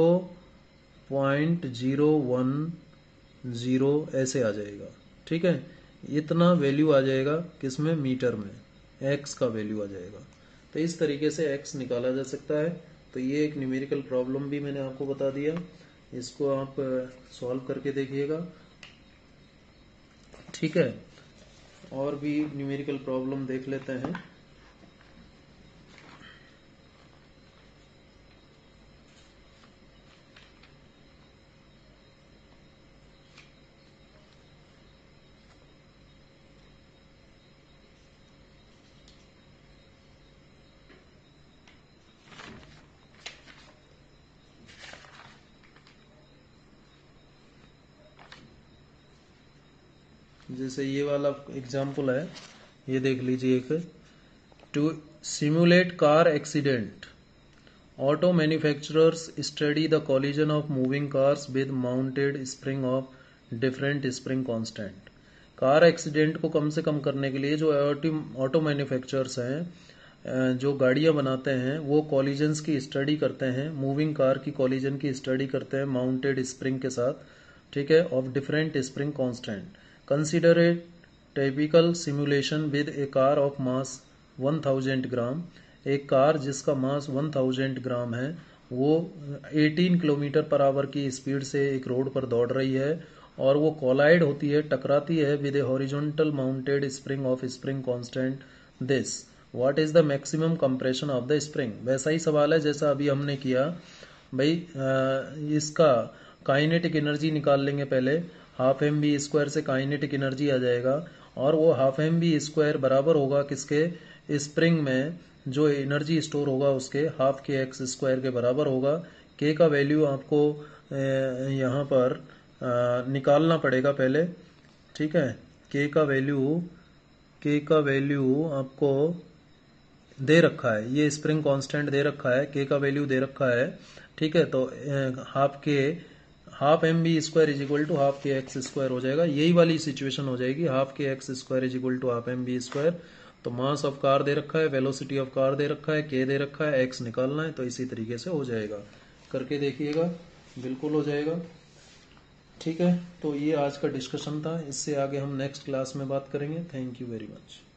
0.010 ऐसे आ जाएगा। ठीक है, इतना वैल्यू आ जाएगा किसमें, मीटर में, x का वैल्यू आ जाएगा। तो इस तरीके से x निकाला जा सकता है। तो ये एक न्यूमेरिकल प्रॉब्लम भी मैंने आपको बता दिया, इसको आप सॉल्व करके देखिएगा। ठीक है, और भी न्यूमेरिकल प्रॉब्लम देख लेते हैं। जैसे ये वाला एग्जाम्पल है, ये देख लीजिए, एक to simulate car accident, auto manufacturers study the collision of moving cars with mounted spring of different spring constant. Car accident को कम से कम करने के लिए जो ऑटो मैन्युफैक्चरर्स हैं, जो गाड़ियां बनाते हैं, वो कॉलिजन्स की स्टडी करते हैं, मूविंग कार की कॉलिजन की स्टडी करते हैं माउंटेड स्प्रिंग के साथ। ठीक है, of different spring constant. Consider a typical simulation with a car of mass 1000 gram. एक कार जिसका मास 1000 ग्राम है वो 18 किलोमीटर पर आवर की स्पीड से एक रोड पर दौड़ रही है और वो कोलाइड होती है, टकराती है with a horizontal mounted spring of spring constant this, what is the maximum compression of the spring. वैसा ही सवाल है जैसा अभी हमने किया भाई, इसका काइनेटिक एनर्जी निकाल लेंगे पहले, हाफ mv² से काइनेटिक एनर्जी आ जाएगा और वो हाफ mv² बराबर होगा किसके, स्प्रिंग में जो एनर्जी स्टोर होगा उसके हाफ के एक्स स्क्वायर के बराबर होगा। k का वैल्यू आपको यहाँ पर निकालना पड़ेगा पहले। ठीक है, k का वैल्यू आपको दे रखा है, ये स्प्रिंग कांस्टेंट दे रखा है, के का वैल्यू दे रखा है, ठीक है। तो half M B square is equal to half K X square हो जाएगा, यही वाली सिचुएशन हो जाएगी, half K X square is equal to half M B square. तो मास ऑफ कार दे रखा है, वेलोसिटी ऑफ कार दे रखा है, के दे रखा है, एक्स निकालना है, तो इसी तरीके से हो जाएगा, करके देखिएगा, बिल्कुल हो जाएगा, ठीक है। तो ये आज का डिस्कशन था, इससे आगे हम नेक्स्ट क्लास में बात करेंगे। Thank you very much.